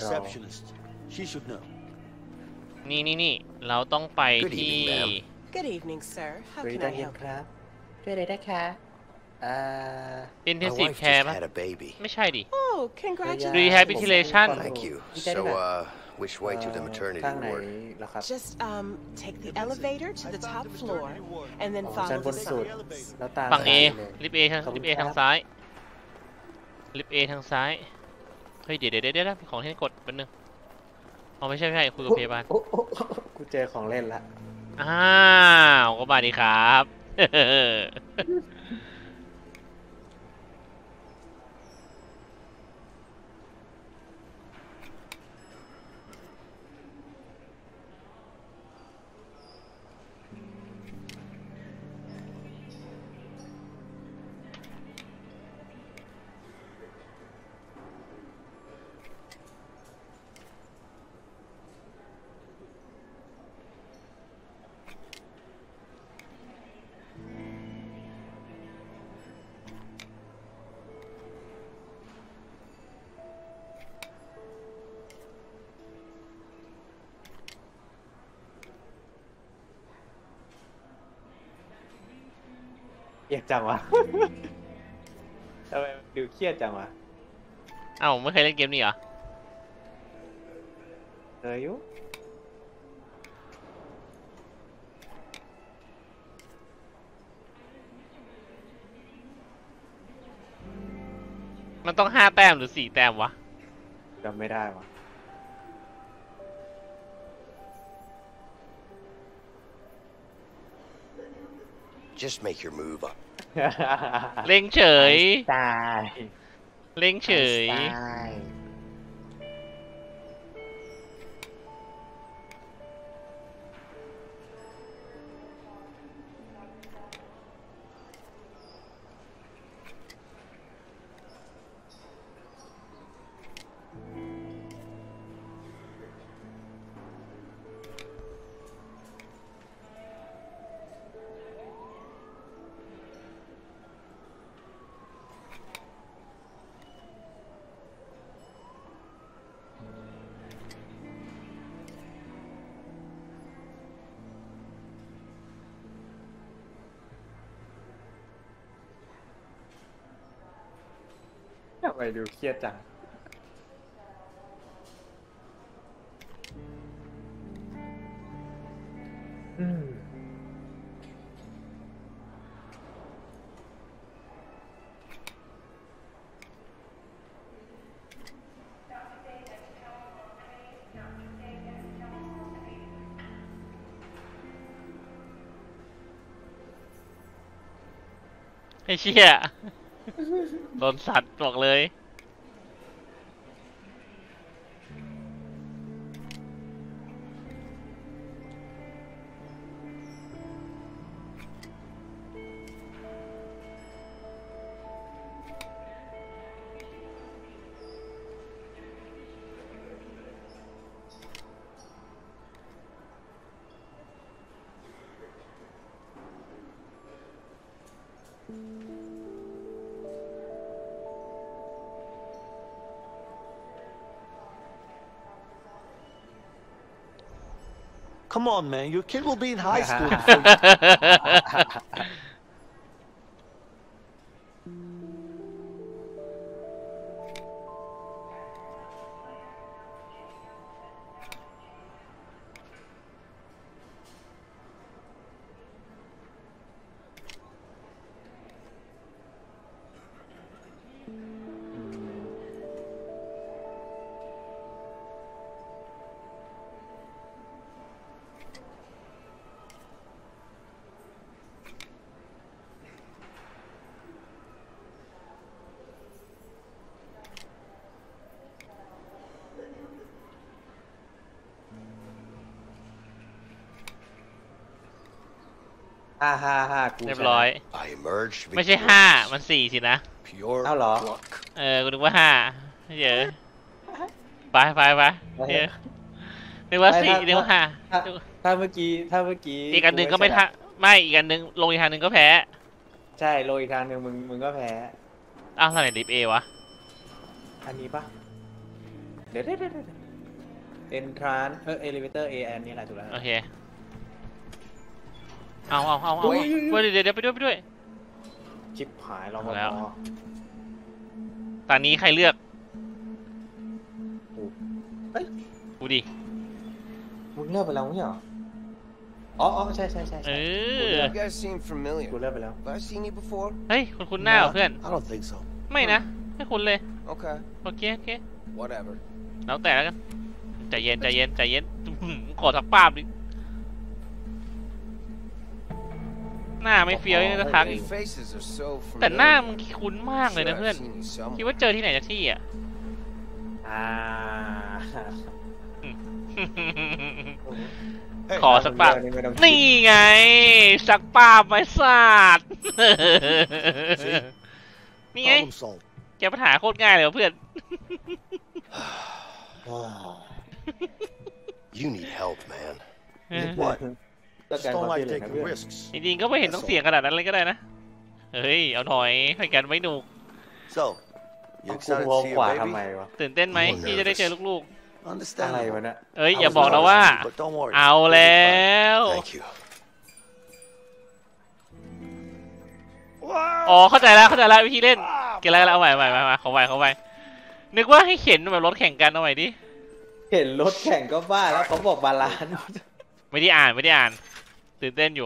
นี่นี่นี่เราต้องไปที่ Good evening, sir. How can I help? ครับช่วยอะไรได้คะอ่า intensive care ป่ะไม่ใช่ดิ Oh, congratulations. rehabilitation Thank you. So, uh, which way to the maternity ward? Just um, take the elevator to the top floor, and then follow the signs. ฝั่ง A ลิฟต์ A ทางลิฟต์ A ทางซ้ายลิฟต์ A ทางซ้ายเฮ้ยเดี๋ยวเดี๋ยวเดี๋ยวมีของให้กดแป๊บนึงอ๋อไม่ใช่ไม่ใช่คุยกับพยาบาลกูเจอของเล่นละอ้าวก็มาดีครับเครียดจังวะทำไมดูเครียดจังวะเอ้าไม่เคยเล่นเกมนี้เหรอเคยอยู่มันต้องห้าแต้มหรือสี่แต้มวะจำไม่ได้วะ Just make your move up. เล่งเฉยตายเล่งเฉยทำไมดูเครียดจังอืมไอ้เชี่ยโดนสัตว์บอกเลย Come on, man. Your kid will be in high school. ห้าห้าห้ากูเรียบร้อย I emerged ไม่ใช่ห้า victorious. มันสี่สินะ Pure เอ้าเหรอ luck. เออกูนึกว่าห้าเยอะไปไปไปเดี๋ยวนึกว่าสี่นึกว่าห้าถ้าถ้าเมื่อกี้ถ้าเมื่อกี้อีกอันหนึ่งก็ไม่ทัไม่อีกอันหนึ่งลงอีกทางหนึ่งก็แพ้ใช่โรยอีกทางหนึ่งมึงมึงก็แพ้อ้าวทางไหนดิฟเอวะอันนี้ปะเดี๋ยวเดี๋ยวเดี๋ยวเอ็นทรานเออเอลิเวเตอร์เอแอนนี่แหละถูกแล้วโอเคเอาเอาเอาเอาเดี๋ยวเดี๋ยวเดี๋ยวไปด้วยไปด้วยชิปหายเราแล้ว ตอนนี้ใครเลือกกูดิมึงเลือกไปแล้วไม่ใช่เหรออ๋ออ๋อใช่ใช่ใช่เอใช่อ You guys seem familiar. กูเลือกไปแล้ว Have I seen you before? เฮ้ยคุณคุณหน้าเหรอเพื่อน I don't think so. ไม่นะไม่คุณเลย Okay. โอเคโอเค Whatever. แล้วแต่แล้วกันใจเย็นใจเย็นใจเย็นขอทักป้าบดิหน้าไม่เฟี้ยวยังจะทักอีก Your faces are so แต่หน้า familiar. มึงคุ้นมากเลยนะเพื่อน Sure, I've seen you somewhere. คิดว่าเจอที่ไหนจากที่อ่ะอ่า Hey, ขอสักป้าบนี่ไม่ต้องนี่ไง สักป้าบไม้สาด นี่ไง problem solved. แกปัญหาโคตรง่ายเลยว่ะเพื่อน You need help, man. What? ต้องการ Just ความ don't ช่วย like เหลือนะ taking เพื่อน risks. จริงๆก็ไม่เห็นต้องเสี่ยงขนาดนั้นเลยก็ได้นะ เฮ้ย เอาหน่อยให้กันไม่หนุก So, you กู excited ม to อง see ขวา your ทำไม baby? วะตื่นเต้นไหมที่จะได้เจอลูกอะไร Understandable. วะเนี่ยๆ เอ้ย I อย่า was บอกนะว่า nervous, but don't worry. เอาแล้ว Thank you. อ๋อเข้าใจแล้วเข้าใจแล้ววิธีเล่นเกล้าแล้วเอาใหม่ใหม่ใหม่มาเขาใหม่เขาใหม่นึกว่าให้เข็นแบบรถแข่งกันเอาใหม่ดิเห็นรถแข่งก็บ้าแล้วเขาบอกบาลานซ์ไม่ได้อ่านไม่ได้อ่านตื่นเต้นอยู่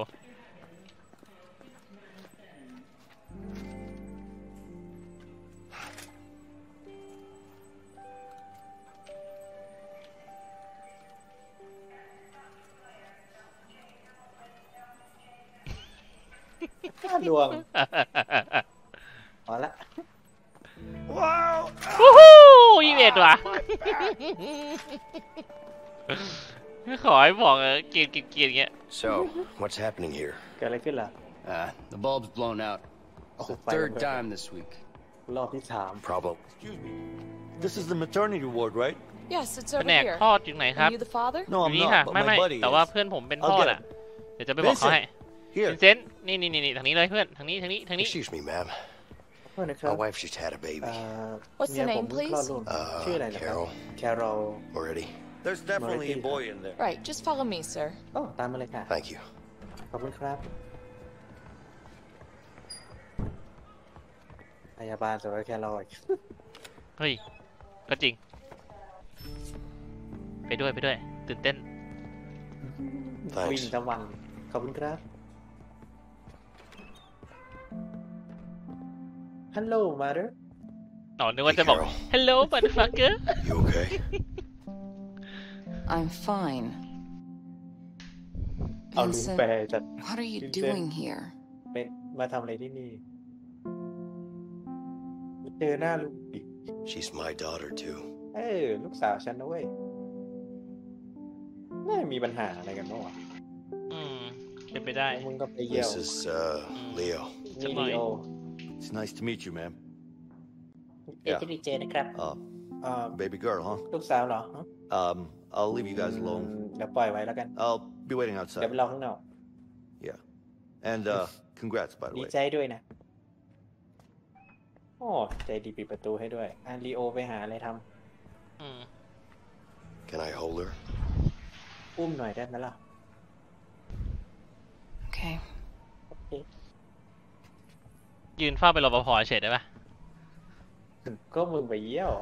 ดวงพอละวู้ฮู้ยี่สิบเอ็ดว่ะขอให้บอกเกียร์เกียร์เกียร์อย่างเงี้ย So, what's happening here? เกิดอะไรขึ้นล่ะ Uh, the bulb's blown out. Oh, The fire third break. time this week. รอบที่สาม Problem. Excuse me. This is the maternity ward, right? Yes, it's แผ over นก here. ทอดอยู่ไหนครับ Are you the father? อ No, ยู่ I'm นี่ค่ะ not. But ไม่ my ไม่ buddy แต่ว่า is. เพื่อนผมเป็นท I'll อด get อ่ะ him. เดี๋ยวจะไปบอกเขาให้ Here. วินเซนต์นี่นี่นี่ทางนี้เลยเพื่อนทางนี้ทางนี้ทางนี้ Excuse me, ma'am. โทษนะครับ My wife just had a เอ่ baby. อ What's เมี the ยผม name, เพิ่งคลอด please? ลูก Uh, ชื่ออะไรนะครับ Carol. แคโรล Already. There's definitely a boy in there. Right, just follow me, sir. โอ้ตามมาเลยค่ะ Thank you. ขอบคุณครับพยาบาลสวยแคโรลเฮ้ยก็จริงไปด้วยไปด้วยตื่นเต้นวิ่ง Thanks. ทั้งวันขอบคุณครับฮัลโหลมาเด้ออ๋อนึกว่าจะบอก hello motherfucker You okay? I'm fine. เอาลืมแปลจัด what are you Vincent. doing here? เป็นมาทำอะไรที่นี่เจอหน้าลูกดิ She's my daughter, too. เออลูกสาวฉันนะเว้ยไม่มีปัญหาอะไรกันบ้างวะอืมเป็นไปได้มึงก็ไปเยี่ยว This is, uh, Leo. นี่ลีโอ It's nice to meet you, ma'am. เอที่ดีเจนะครับ Uh, เอ่อ baby girl, huh? ลูกสาวเหรอฮะ Um, I'll leave you guys อืม alone. เดี๋ยวปล่อยไว้แล้วกัน I'll be waiting เดี๋ยว outside. ไปรอข้างนอก Yeah. And, uh, congrats, by the ดี way. ใจด้วยนะโอ้ใจดีปิดประตูให้ด้วยอ่ะลีโอไปหาอะไรทอืม Can I hold her? ำอุ้มหน่อยได้ไหมล่ะ Okay. โอเคยืนเฝ้าเป็นรปภเฉยได้ปะก็มึงไปเยี่ยว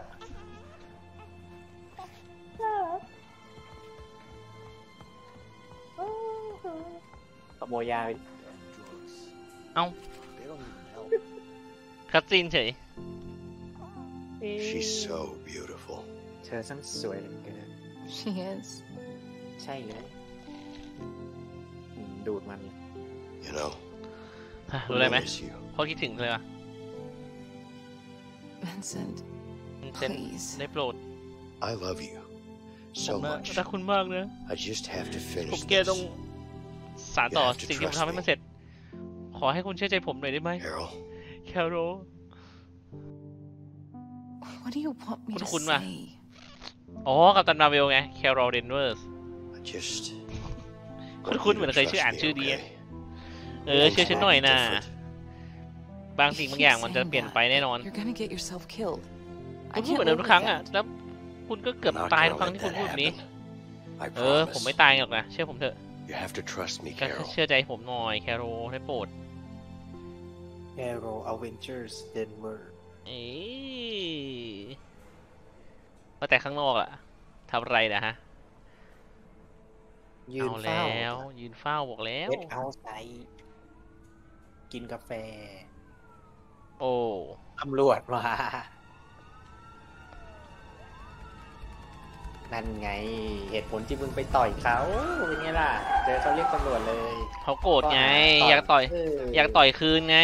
ขโมยยาไปเอ้า They don't even help. คัตซีนเฉย She's so beautiful. เธอช่างสวยเหลือเกิน She is. ใช่เลยอืมดูดมัน You know, รู้อะไรไหม I miss you. พ่อคิดถึงเลยว่ะ Vincent, เซน please. ได้โปรด I love you so much. รักคุณมากนะ I just have to ผม finish แกต้อง this. สานต่อสิ่งที่ผมทำให้มันเสร็จอให้คุณเชื่อใจผมหน่อยได้ไหม Carol. แคโร What do you want me to คุ้นๆมา say? อ๋อกัปตันมาร์เวลไงแคโรเดนเวอร์ส I just คุ้นๆเหมือนเคยชื่ออ่านชื่อดีเออเชื่อฉันหน่อยนะบางสิ่งบางอย่างมันจะเปลี่ยนไปแน่นอน You're gonna get yourself killed. คุณพูดเหมือนเดิมทุกครั้งอ่ะแล้วคุณก็เกือบตายทุกครั้งที่คุณพูดแบบนี้ I เออผม promise. ไม่ตายหรอกนะเชื่อผมเถอะ You have to trust me, ก็ Carol. เชื่อใจผมหน่อยแคโรได้โปรด Arrow Avengers Denver เอ๊ะว่าแต่ข้างนอกอะทำอะไรนะฮะยืนเอาเฝ้าแล้วยืนเฝ้าบอกแล้วเวทเอาไซกินกาแฟโอ้ตำรวจมานั่นไงเหตุผลที่มึงไปต่อยเขาเป็นไงล่ะเจอเขาเรียกตำรวจเลยเขาโกรธไงอยากต่อย อยากต่อยคืนไง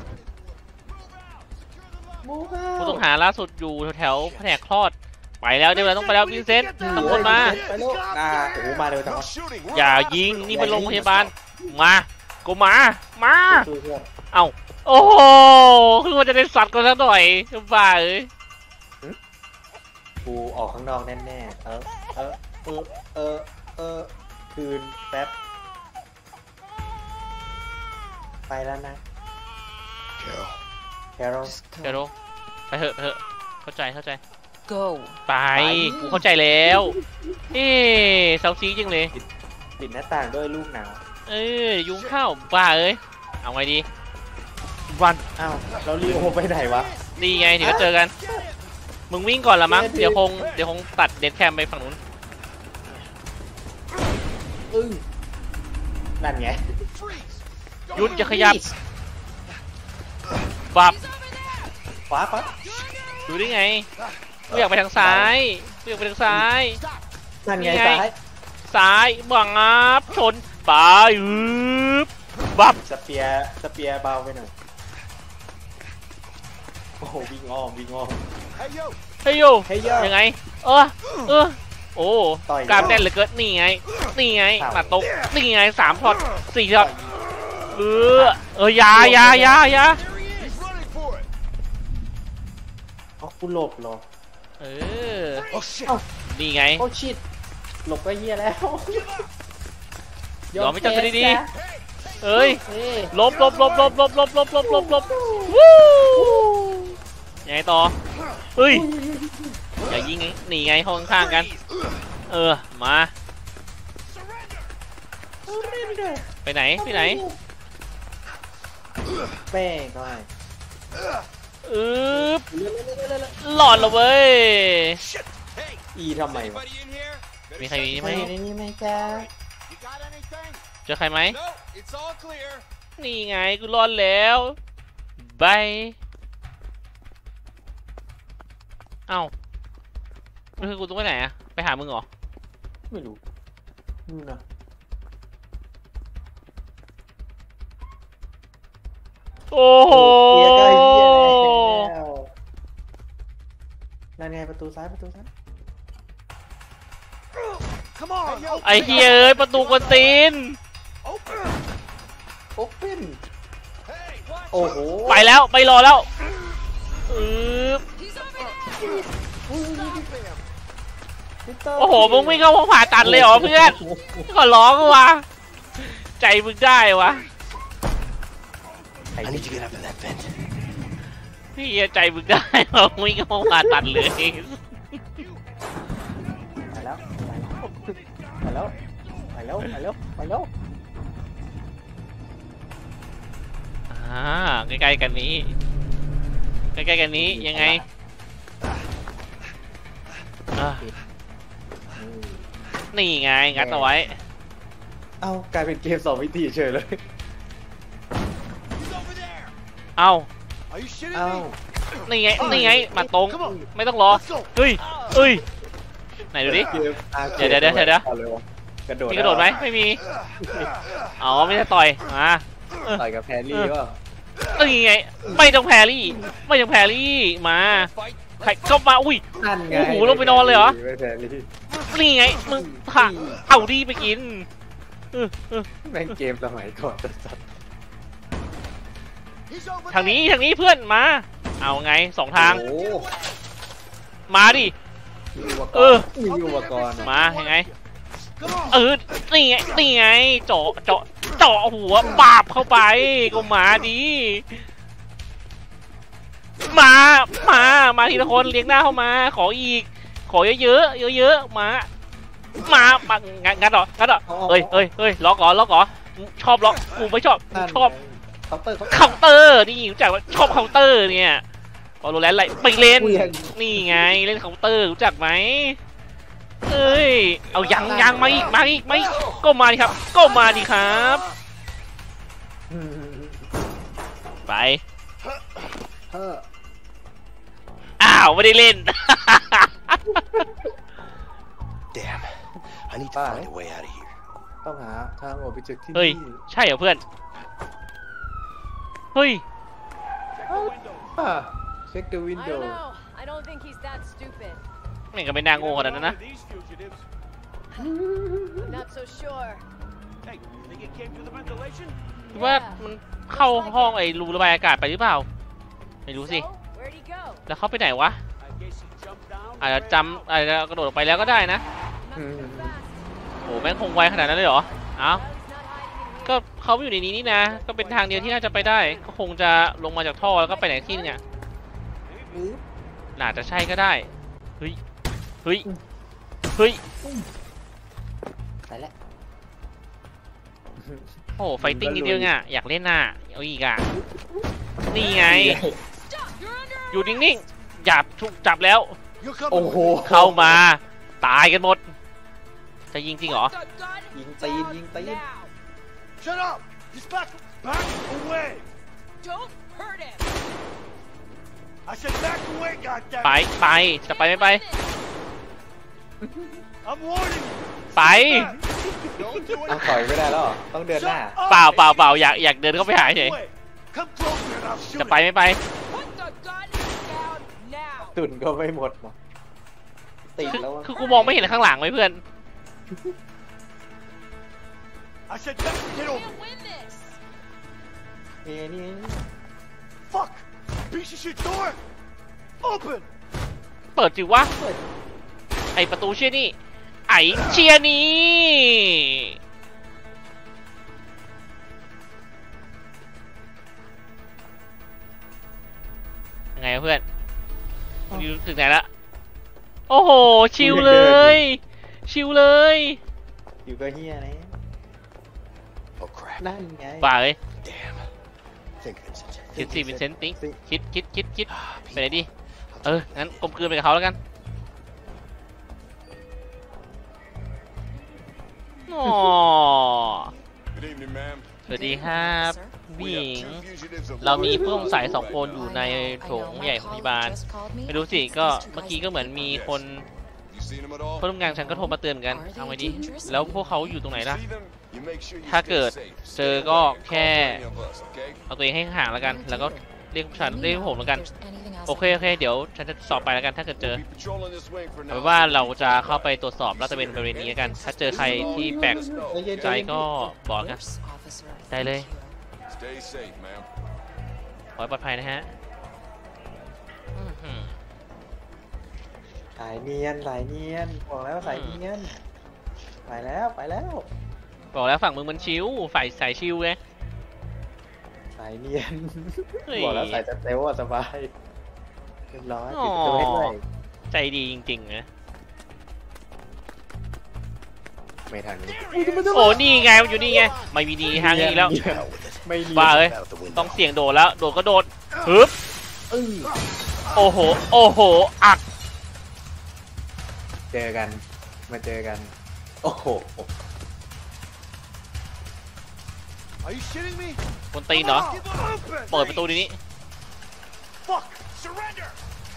ผู้ต้องหาล่าสุดอยู่แถวๆแผนกคลอดไปแล้วเดี๋ยวเราต้องไปแล้ววินเซนต์ตำรวจมาไปลูกอ่าโอ้โหมาเร็วจังวะอย่ายิงนี่เป็นโรงพยาบาลมากูมามาช่วยเพื่อนเอ้าโอ้โหคือมันจะได้สัตว์กันสักหน่อยบ้าเอ้ยกูออกข้างนอกแน่ๆเออเออเออเออเออคืนแป๊บไปแล้วนะ Carol. แคโร Just แคโร go. ไปเถอะไปเถอะเข้าใจเข้าใจ Go. ไปกูเข้าใจแล้วเอ๊ะเซาซีจริงเลยปิดหน้าต่างด้วยลูกหนาวเอ้ยยุงเข้าบ้าเอ้ยเอาไงดีวันอ้าวเราลีโอไปไหนวะดีไงเดี๋ยวก็เจอกันมึงวิ่งก่อนละมั้งเดี๋ยวคงเดี๋ยวคงตัดเดดแคมไปฝั่งนู้นอึ้งนั่นไงหยุดจะขยับปับขวาปั๊บดูได้ไงกูอยากไปทางซ้ายกูอยากไปทางซ้ายนั่นไงนี่ไงซ้ายซ้ายบังอับชนไปอืบบับสเปียร์สเปียร์เบาไปหน่อยโอ้โหวิ่งอ้อมวิ่งอ้อม Hey yo. เฮ้ยโยเฮ้ยโย่ยังไงเออเออโอ้ต่อยกล้ามแน่นเหลือเกินนี่ไงนี่ไงอ้าวมาตกนี่ไงสามช็อตสี่ช็อตเออเออยายายายา He's running for it. เอากูหลบเหรอเออ Oh shit. นี่ไงโอ้ชิตหลบก็เหี้ยแล้วยอมไม่จับซะดีๆเอ้ยเอ้ยลบลบลบลบลบลบลบลบลบลบวู้ยังไงต่อเฮ้ยอย่ายิงไงหนีไงห้องข้างๆกันเออมาไปไหนไปไหนแป้งก็ให้อืบหลอดแล้วเว้ยอีทำไมวะ Anybody in here? มีใครมีไหมไม่ในนี่ไหมจ๊ะ You got anything? เจอใครไหม No, it's all clear. นี่ไงกูรอดแล้วบายเอ้าแล้วคือกูต้องไปไหนอะไปหามึงเหรอไม่รู้นู่นนะโอ้โหเหี้ยก็เหี้ยแล้วนั่นไงประตูซ้ายประตูซ้าย Come on. Hey, yo. ไอ้เฮียเอ้ยประตูกวนตีนโอเปนโอ้โหไปแล้วไปรอแล้วอืบโอ้โหมึงไม่เข้าห้องผ่าตัดเลยเหรอเพื่อนขอร้องว่ะใจมึงได้วะ I need to get up in that vent. พี่ใจมึงได้วะมึงไม่เข้าห้องผ่าตัดเลยไปแล้วไปแล้วไปแล้วไปแล้วไปแล้วอ่าใกล้ๆกันนี้ใกล้ๆกันนี้ยังไงอ่ะนี่ไงงัดเอาไว้เอ้ากลายเป็นเกมสองมิติเฉยเลย He's over there. เอ้า Are you shitting เอ้า me? นี่ไงนี่ไงมาตรง Come on. ไม่ต้องรอเฮ้ยเฮ้ยไหนดูดิเกมอาร์คเดี๋ยวเดี๋ยวเดี๋ยวเดี๋ยวอาเลยวะกระโดดมีกระโดดไหมไม่มีอ๋อไม่ได้ต่อยมาเออต่อยกับแพรรี่วะนี่ไงไม่ต้องแพรรี่ไม่ต้องแพรรี่มาใครเข้ามาอุ้ยนั่นไงโอ้โหลงไปนอนเลยเหรอไม่แพรรี่นี่ไงมึงถ่าเอาดีไปกินเออเออแม่งเกมสมัยก่อนสัสทางนี้ทางนี้เพื่อนมาเอาไงสองทางโอ้มาดิมีอุปกเอรอณ์มีอุปกรณ์อะมายังไงเออนี่ไงนี่ไงเจาะเจาะเจาะหัวปาบเข้าไปก็มาดิมามามาทีละคนเลี้ยงหน้าเข้ามาขออีกขอเยอะๆเยอะๆมามามางัดงัดหรองัดหรอเอ้ยเอ้ยเอ้ยล็อกก่อนล็อกก่อนชอบล็อกกูไม่ชอบกูชอบเคาน์เตอร์เคาน์เตอร์นี่รู้จักว่าชอบเคาน์เตอร์เนี่ยพอโรแลนด์ไรไปเล่นนี่ไงเล่นเคาน์เตอร์รู้จักไหมเอ้ยเอายังยังมาอีกมาอีกมาอีกก็มาดิครับก็มาดิครับไปเอออ้าวไม่ได้เล่น Damn. I need to find a way out of here. ต้องหาทางออกไปจากที่เฮ้ยนี่ใช่เหรอเพื่อนเฮ้ยอ่ะเช็ค the I window don't know. I don't think he's that stupid. นี่ก็ไม่น่าโง่ขนาดนั้นนะ I'm not so sure. Hey, think it came through the ventilation? คิดว่ามันเข้าห้องไอ้รูระบายอากาศไปหรือเปล่าไม่รู้สิ So, where'd he go? แล้วเขาไปไหนวะ I guess he jumped down. อาจจะจำอาจจะกระโดดออกไปแล้วก็ได้นะ Not so fast. โอ้แม่งคงไวขนาดนั้นเลยเหรอเอ้า Well, he's not hiding in ก็เขาอยู่ในนี้นี่นะ ก็เป็นทางเดียวที่น่าจะไปได้ ก็คงจะลงมาจากท่อแล้วก็ไปไหนที่นึงอ่ะน่าจะใช่ก็ได้ เฮ้ย เฮ้ย เฮ้ยไปแล้วโอ้ไฟติ้งนิดเดียวอ่ะ อยากเล่นน่ะเอาอีกอ่ะ นี่ไง อยู่นิ่งๆอย่าถูกจับแล้วโอ้โหเข้ามา ตายกันหมด จะยิงจริงเหรอยิงตีนยิงตีน Shut up! He's back! Back away! Don't hurt him. I said back away, goddammit! ไปไปจะไปไม่ไป I'm warning you! ไป Don't do เอา it! ถอยไม่ได้แล้วเหรอต้องเดินหน้าเปล่าเปล่าเปล่าอยากอยากเดินเข้าไปหาเฉย Come closer and I'll shoot จะไปไม่ไป Put the gun down now. ตุ่นก็ไม่หมดหรอกติดคือแล้วคือกูมองไม่เห็นข้างหลังไว้เพื่อน I said back, get We'll over! win this. นี่นี่ Fuck! Piece of shit door! Open! เปิดจิวะไอประตูเชี่ยนี่ไอเชี่ยนี่ยังไงเพื่อนอยู่ถึงไหนละโอ้โหชิลเลยชิลเลยอยู่ก็เฮียนะ Oh crap. นั่นไงป่าเลย Damn. Think Vincent. คิด Think สิวินเซน Vincent. ต์ติ๊งคิดคิดคิดคิดไปไหนดีเอองั้นกลมกลืนไปกับเขาแล้วกันอ๋อ Good evening, ma'am. สวัสดีครับ Sir? ผู้หญิง two fugitives of เรามี Lord ผู้ต้องสงสัย Right สองคน now. อยู่ใน I โถ know ง my ใหญ่ของพยาบาล colleague just called me. ไม่รู้สิก็เมื่อกี้ก็เหมือนมีคน You seen them at all? เพื่อนร่วมงานฉันก็โทรมาเตือนเหมือนกัน Are they เอาไงดี dangerous? แล้วพวกเขาอยู่ตรงไหน You ล่ะ see them? You make sure you ถ้า stay เกิด safe. เจอ Stay ก็ away and แค่ call for any of us, okay? เอาตัวเองให้ห่างแล้วกัน แล้วก็เรียกฉัน Let me เรียก know ผมแล้วกัน if there's anything else โอเค I โอ can เค เดี๋ยวฉันจะสอบไปแล้วกันถ้าเกิดเจอ We'll be patrolling this wing for เอา now. เป็นว่าเราจะเข้าไปตรวจสอบลาดตระเวนบริเวณนี้กัน ถ้าเจอใครที่แปลกใจก็บอกกัน Oops, officer. ได้เลย Thank you. Stay safe, ma'am. ขอให้ปลอดภัยนะฮะอื้อหือสายเนียนสายเนียนบอกแล้วสายเนียนไปแล้วไปแล้วบอกแล้วฝั่งมึงมันชิวฝ่ายสายชิวไงสายเนียนเฮ้ยบอกแล้วสายสเตลอะสบายเรียบร้อยปิดประตูให้ด้วยใจดีจริงๆนะไม่ทางนี้โอ้นี่ไงมันอยู่นี่ไงไม่มีดีทางนี้แล้ว Hell with it. ไม่เนียนบ้าเอ้ย Out the window. ต้องเสี่ยงโดดแล้ว โดดก็โดดฮึบอื้อโอ้โห โอ้โห อัดเจอกันมาเจอกันโอ้โห Are you shitting me? คนตีนเหรอ Give them open! เปิดประตูดีนี้ Fuck! Surrender!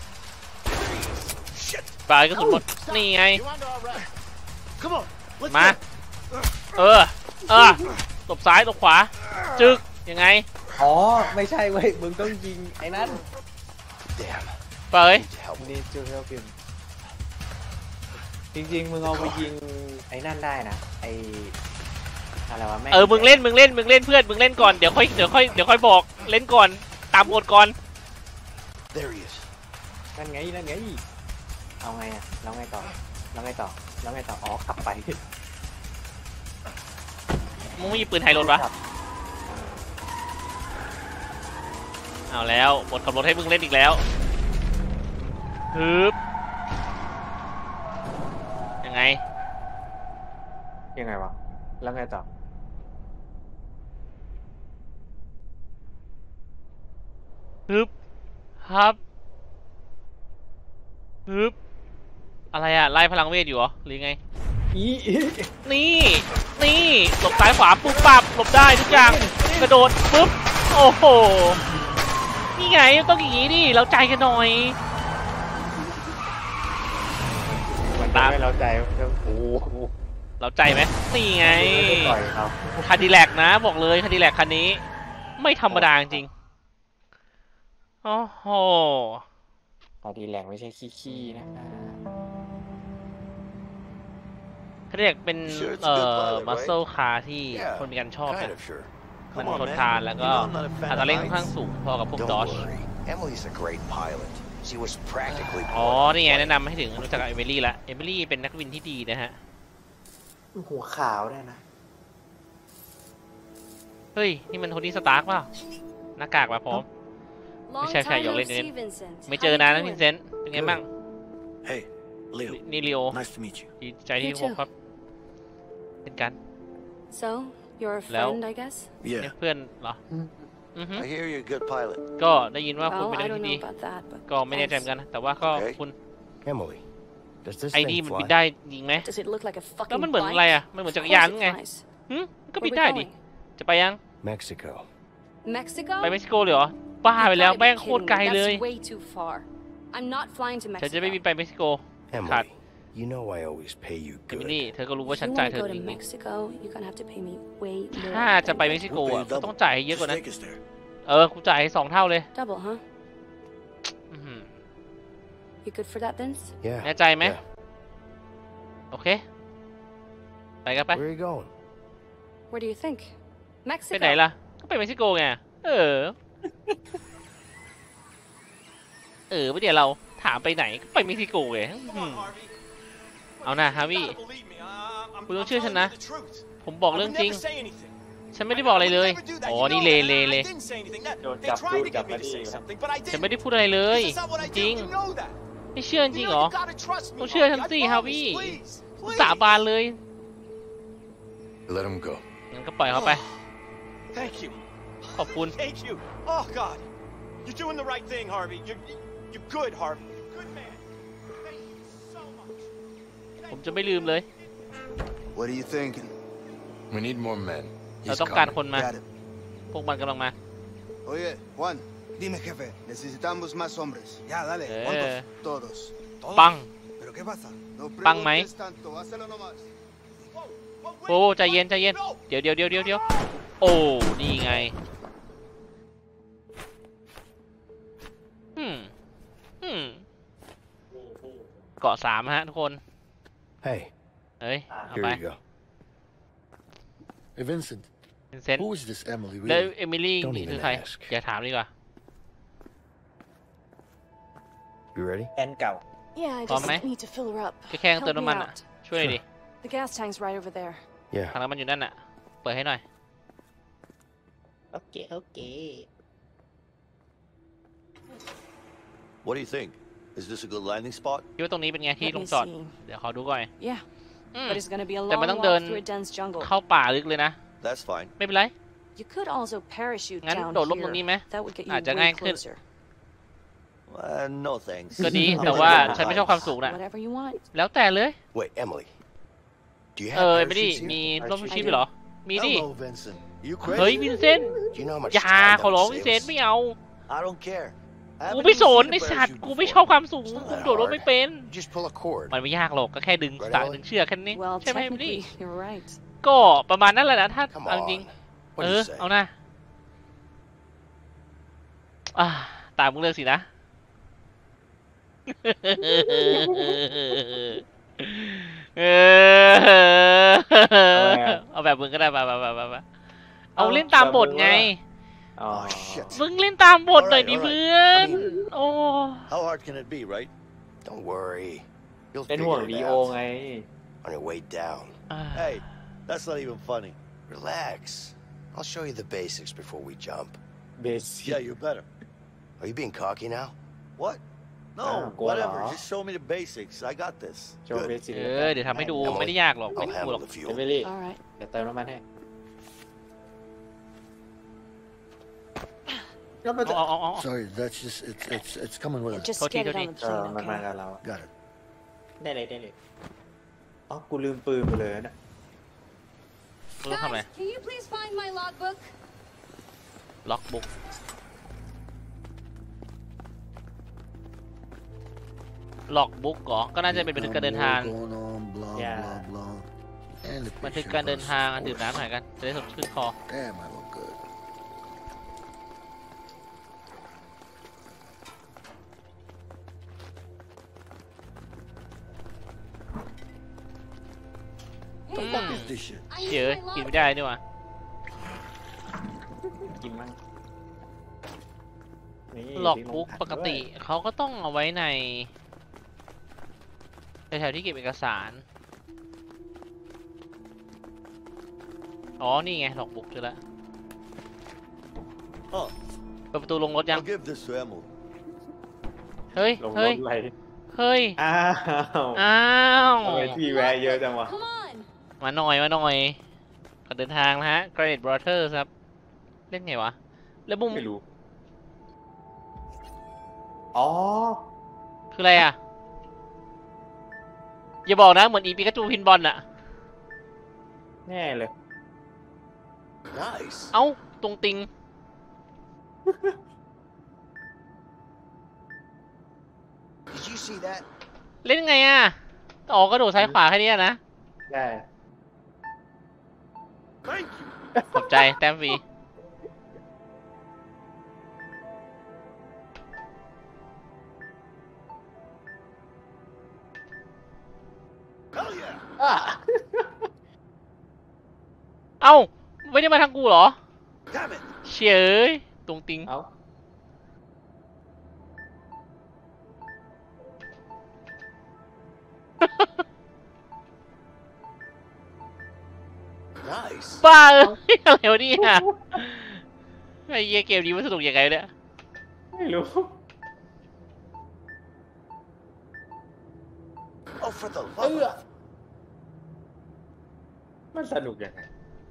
Shit! ปลายกระสุนหมด นี่ไง You under arrest. Come on, let's มา go. เออ เออตบซ้ายตบขวา จึก ยังไงอ๋อไม่ใช่เว้ยมึงต้องยิงไอ้นั่น Damn. ปล่อย Need to help. นี่จูเฮลพิมจริงๆมึงเอาไปยิงไอ้นั่นได้นะไอ้อะไรวะแม่งเออมึงเล่นมึงเล่นมึงเล่นเพื่อนมึงเล่นก่อนเดี๋ยวค่อยเดี๋ยวค่อยเดี๋ยวค่อยบอกเล่นก่อนตามกฎก่อน There he is. นั่นไงนั่นไงเอาไงอ่ะแล้วไงต่อแล้วไงต่อแล้วไงต่ออ๋อขับไปมึงไม่มีปืนไทยรถวะเอาแล้วบทขับรถให้มึงเล่นอีกแล้วฮึบยังไงยังไงวะแล้วไงต่อฮึบฮับฮึบอะไรอะไล่พลังเวทอยู่เหรอหรือไงอีนี่นี่หลบซ้ายขวาปุ๊บปับหลบได้ทุกอย่างกระโดดปุ๊บโอ้โหนี่ไงต้องอย่างนี้ดิเราใจกันหน่อยมันตามให้เราใจโอ้โหเราใจไหมนี่ไงต่อยเขาคาดิแลกนะบอกเลยคาดิแลกคันนี้ไม่ธรรมดาจริงโอ้โหคาดิแลกไม่ใช่ขี้ๆนะคาดิแลกเป็นเอ่อมัสเซลคาร์ที่คนมีกันชอบนะมันทนทานแล้วก็อัตราเร่งค่อนข้างสูงพอกับพวกดอช Emily's a great pilot. She was practically อ๋อนี่ไงแนะนำให้ถึงรู้จักกับเอมิลี่ละเอมิลี่เป็นนักบินที่ดีนะฮะหัวขาวได้นะเฮ้ยนี่มันโทนี่สตาร์กเปล่าหน้ากากมาพร้อมไม่ใช่ใช่หยอกเล่นเล่นไม่เจอนานนะวินเซนต์เป็นไงบ้าง Hey, Leo. นี่ลีโอ Nice to meet you. ดีใจที่พบครับเป็นกัน So you're a แล้ว friend, I guess. เพื่อนเหรอ I hear you're a good pilot. ก็ได้ยินว่าคุณ Well, เป็น I นัก don't ที่ know ดี about that, but ก็ไม่แน่ใจเหมือนกันนะแต่ว่าก็คุณ Emily, does this ไอ้ thing นี่มันบิน fly? ได้จริงไหม does it look like a แล้ว fucking มันเหมือน bike? อะไรอ่ะมันเหมือนจักร Of ยาน course it ไง flies. หึก็ Where บิน we ได้ดิ going? จะไปยัง Mexico. Mexico? ไปเม็กซิโกเลยเหรอบ้าไป You แล้ว gotta แม่ง be โคตร kidding ไกล me. เลย That's way too far. I'm not flying to ฉันจะไม่บิน Mexico. ไปเม็กซิโกขาด Emily, you know I always pay you เอมิ good. ลี่เธอก็รู้ว่า If ฉัน you จ่าย want เธ to อ go จ to ริง Mexico, you're gonna have to pay me way ๆ more. ถ้าจะไปเม็กซิโก We'll pay อ่ะ you ก็ double. ต้องจ่ายให้เยอะกว่า Just นั้น take us there. เออกูจ่ายให้สองเท่าเลย Double, huh? อื้อหือ You good for that, Vince? แน่ใจ Yeah. ไหม yeah. โอเคไปกันไป Where are you going? Where do you think? ไปไหน Mexico. ล่ะก็ไปเม็กซิโกไงเออเออไม่เดี๋ยวเราถามไปไหนก็ไปเม็กซิโกไงอื้อหือเอานะฮาวี่คุณต้องเชื่อฉันนะผมบอกเรื่องจริงฉันไม่ได้บอกอะไรเลยอ๋อนี่เลเลเลโดนจับดูจับมาดีฉันไม่ได้พูดอะไรเลยจริงไม่เชื่อจริงเหรอต้องเชื่อฉันสิฮาวี่สาบานเลย Let him go. งั้นก็ปล่อยเขาไป Thank you. ขอบคุณ Thank you. Oh God, you're doing the right thing, Harvey. You're you're good, Harvey. You're a good man. Thank you so much. ผมจะไม่ลืมเลย What are you thinking? We need more men. เราต้องการคนมา พวกมันกำลังมา Oye, Juan, dime, jefe, necesitamos más hombres. Ya, dale. Eh. ¿Cuántos? Todos. ปัง ¿Pero qué pasa? No Pang, mai. preguntes tanto, hazlo nomás. โอ้ใจเย็นใจเย็นเดี๋ยวเดี๋ยวเดี๋ยวเดี๋ยวเดี๋ยวโอ้นี่ไงอืมอืมเกาะสามฮะทุกคน Hey, เฮ้ยเอา Here ไป you go. Hey, Vincent. วินเซนต์ Who is this Emily แล้ว really? เอมิลี่ Don't นี่ even คือใคร ask. อย่าถามดีกว่า you ready? แอนเก่า Yeah, I Tom, just eh? need to fill her up. ก็แค่เติม Help น้ำ me มันอ่ะ out. ช่วยหน่อยดิ The gas tank's right over there. Yeah. ถังน้ำมันอยู่นั่นอ่ะเปิดให้หน่อยโอเคโอเค What do you think? Is this a good landing spot? คิดว่าตรงนี้เป็นไงที่ Let ลง me จอด see. เดี๋ยวขอดูก่อน Yeah, อืม but it's gonna be a แต่ long มันต้อง walk เดิน through a dense jungle. เข้าป่าลึกเลยนะ That's fine. ไม่เป็นไร You could also parachute งั้น down โดดร่มตรงนี้ here. ไหม That would get you อาจจะ way ง่ายขึ้น closer. Uh, no thanks. ก็ดีแต่ว่าฉันไม่ชอบความสูงนะ Whatever you want. แล้วแต่เลย Wait, Emily. Do you เอ have อไม่ได้ parachutes มี here? ร่มชูชีพเหรอ มีดิ Hello, Vincent. You เฮ้ย crazy? วินเซนต์ Do you know how much อย่า time ขอ that ร้อง would วิน save เซน us? ต์ไม่เอา I don't care. I กู haven't ไม่ even สน seen ไอ a สัตว์ parachute กูไม่ before. ชอบความสูง It's not กู that โดดรถ hard. ไม่เป็น You just pull a cord. มันไม่ยากหรอกก็แค่ดึงสายดึงเชือกแค่นี้ Well, ใช่ไหมพี่ technically, you're right. ก็ประมาณนั้นแหละนะถ้า Come เอาจริง on. ๆ What เอ do อ you say? เอานะอ่าตามมึงเลือกสินะเออเอาแบบมึงก็ได้ไปไปไปไปเอาเล่นตามบทไงมึงเล่นตามบทหน่อยดิเพื่อนโอ้ How hard can it be, right? Don't worry. You'll เป็นห่วง figure ลี it โอ out ไง on your way down. Hey, that's not even funny. Relax. I'll show you the basics before we jump. Basic. Yeah, you better. Are you being cocky now? What? No, whatever. Just show me the basics. I got this. โชว์เบสิกเออเดี๋ยวทำให้ดูไม่ได้ยากหรอกไม่ I'll ได้พูดหรอก handle the เด fuel. วิลี่ Alright. เดี๋ยวเติมน้ำมันให้ก็มันจะเอาเอาเอา Sorry, that's just it's it's it's coming with us. Just Toti, get it Toti. on the เออ plane, มันมา okay? กับเรา Got it. ได้เลยได้เลยอ๋อกูลืมปืนไปเลยนะมึงต้องทำอะไร Can you please find my logbook? ล็อกบุ๊กล็อกบุ๊กเหรอก็น่าจะเป็นบันทึกการเดินทาง Going on, blah blah blah. And the บันทึก picture การเดิน of us. ทางดื่มน้ำหน่อยกันจะได้สดชื่นคอ Damn, I look good. Hey, What is this shit? เดี๋ยวกินไม่ได้นี่หว่ากินมั่งนี่ล็อกทิ้งลงบุ๊กถังปกติด้วยเขาก็ต้องเอาไว้ในในแถวที่เก็บเอกสาร อ๋อ นี่ไงล็อกบุ๊กเจอแล้ว Oh, เปิดประตูลงรถยัง I'll give this to Emily. เฮ้ยลงรเฮ้ยถอะไรเฮ้ยอ้าวอ้าวทำไมที่แวะเยอะจังวะ Come on. มาหน่อย มาหน่อยก่อนเดินทางนะฮะ Great Brothers ครับ เล่นไงวะ แล้วบุ้มไม่รู้อ๋อคืออะไรอ่ะ อย่าบอกนะเหมือนอีปิกาจูพินบอลอะแน่เลย Nice. เอ้า ตรงติง Did you see that? เล่นไงอ่ะอ๋อกระโดดซ้ายขวาแค่นี้นะได้ขอบใจแต้มฟรี Hell yeah! อ่ะเอ้า ไม่ได้มาทางกูเหรอ Damn it! เฉยเอ้ยตรงติงเอา Nice. บ้าเอ้ยอะไรวะเนี่ยไอ้เหี้ยเกมนี้มันสนุกยังไงเนี่ยไม่รู้ Oh, for the เอ love อ of... มันสนุกยังไง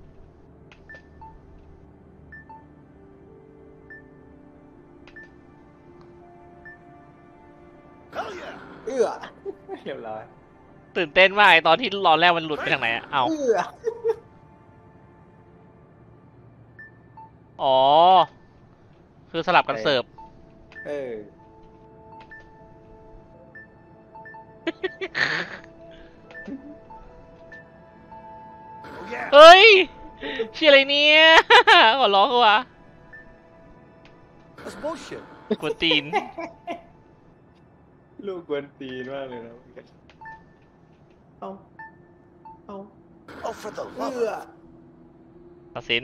Hell yeah! เอื้อเรียบร้อยตื่นเต้นมากไอ้ตอนที่รอนแรกมันหลุดไปทางไหนอะเอ้าเอื้ออ๋อ คือสลับกันเสิร์ฟเออ Oh yeah! เฮ้ยเชี่ยอะไรเนี่ย ขอร้องเขาวะ That's bullshit. กวนตีนลูกกวนตีนมากเลยนะเอาเอา Oh, for the เอื้ love อ of... ตัดสิน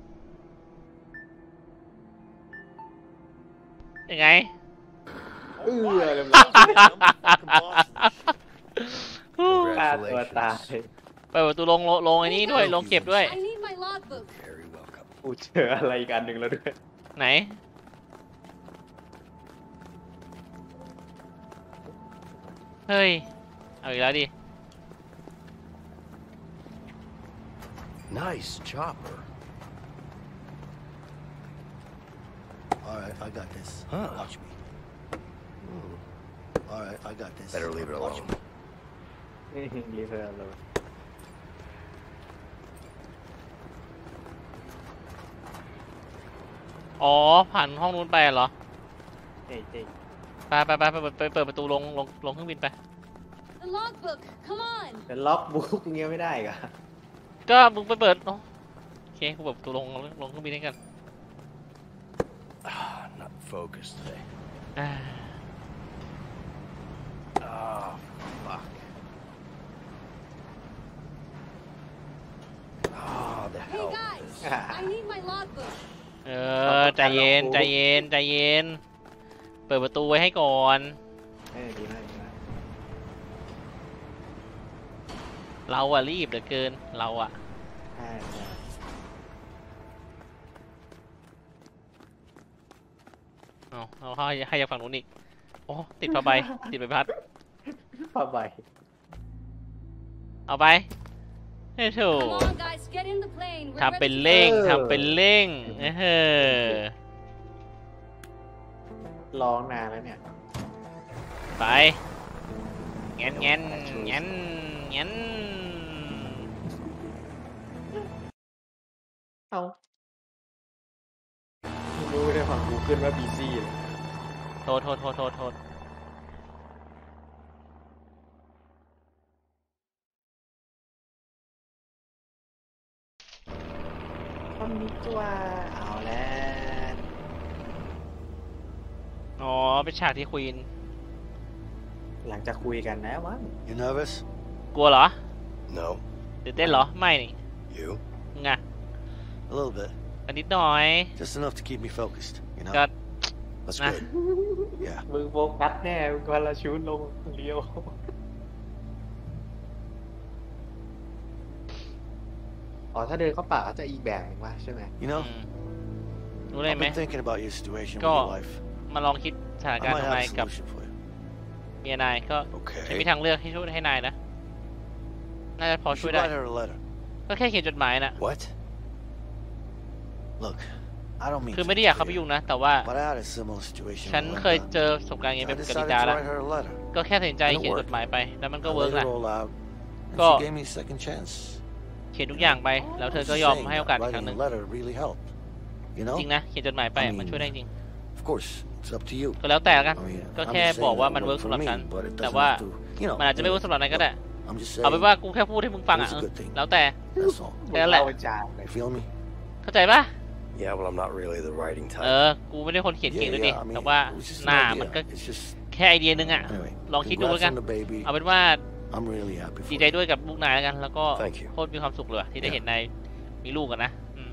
ยังไงเอื้อเรียบร้อยฆ่าตัวตายเปิดประตูลงลงไอ้นี้ด้วยลงเก็บด้วย I need my logbook. Very welcome. กูเจออะไรอีกอันหนึ่งแล้วด้วยไหน เฮ้ย เอาอีกแล้วดิ Nice chopper. All right, I got this. Huh. Watch me. All right, I got this. Better leave it Watch alone. me. รีเทิร์นเลยอ๋อ ผ่านห้องนู้นไปเหรอเจ๊เจ๊ไปไปไปไปไปเปิดประตูลงลงลงเครื่องบินไป The logbook. Come on. แต่ล็อกบุ๊กเงี้ยไม่ได้กะก็มึงไปเปิดโอเคกูเปิดประตูลงลงเครื่องบินให้กัน Ah, not focused today. อ่า Oh, fuck. I need my logbook. เออใจเย็นใจเย็นใจเย็นเปิดประตูไว้ให้ก่อนเออดีมากดีมากเราอะรีบเหลือเกินเราอะใช่ใช่เอาเอาให้ให้ยังฝั่งนู้นอีกโอ้ติดผ้าใบติดใบพัดผ้าใบเอาไปให้ถูก Come on, guys, get in the plane. We're ทำเป็น ready to เร่งเออทำเป็นเร่งเออร้องนานแล้วเนี่ยไปเงี้ยเงี้ยเงี้ยเงี้ยเอารู้ได้ฝั่งกูขึ้นว่าบีซี่เลยโทษโทษโทษโทษโทษคนนี้ตัวเอาแล้วอ๋อเป็นฉากที่คุยกันหลังจากคุยกันนะมั้ง You nervous? กลัวเหรอ No. ตื่นเต้นเหรอไม่นี่ You? ไง A little bit. กันนิดหน่อย Just enough to keep me focused, you know? ก็ That's Nah. good. Yeah. มึงโฟกัสแน่มึงพาราชูตลงเลี้ยว อ๋อถ้าเดินเข้าป่าก็จะอีกแบบหนึ่งวะใช่ไหม You know, รู้เลย I've ไหม been thinking about your situation with ก็ your wife. มาลองคิดสถาน I การณ์ might ของ have นาย a กับ solution for you. เมียนายก็ Okay. จะมีทางเลือกให้ช่วยให้นายนะน่าจะพอ You ช่วย should ได้ write her a letter. ก็แค่เขียนจดหมายนะ What? Look, I don't mean คือ to ไม่ได้ be อยากเข้าไป clear, ยุ่งนะ แต่ว่า but I had a similar situation ฉัน with เคย Linda. เจอประสบการณ์อย่างนี้ I แบบกับ decided ลิดา to แล้ว write her a letter. ก็แค่ตัดสินใจ And it เขียนจ worked. ดหมายไปแล้วมันก็ I เวิร์ก laid นะ it all out, and Go. she gave me a second chance. เขียนทุกอย่างไปแล้วเธอ I'm ก็ just ยอม saying ให้โอกาส that อีกครั้ง writing ห a นึ่ง letter really helped. You know? จริงนะเขียนจดหมายไป I มันช่วยได้จริง Of course, it's up to you. ก็แล้วแต่ละกัน I mean, ก็ I'm แค่ just บอก saying ว่า that มัน it เวิร์ก worked สำหรับ for ฉัน me, but it แต่ doesn't ว่า have to, you know, มันอาจจะไม่เวิร์กสำหรับนายก็ได้ I'm just เอาเป็น saying ว่ากูแค่พูดให้มึงฟัง it อ่ะ was a good thing. แล้วแต่ That's all. แค่นั้นแหละเอาจานเลย You feel me? เข้าใจปะ Yeah, well, I'm not really the writing เอ type. อ กูไม่ได้คนเขียนเก่ง Yeah, ด้วยดิ yeah, I mean, แต่ว่า it was just หน้า an มัน idea. ก็ It's just แค่ไอเดียนึงอ่ะ anyway. ลองคิดดูแล้ว Congrats กัน on the baby. เอาเป็นว่า I'm really happy ดี for ใจ you. ด้วยกับลูกนายแล้วกัน แล้วก็ Thank you. โคตรมีความสุขเลยว่ะที่ได้เห็นนายมีลูกกันนะอืม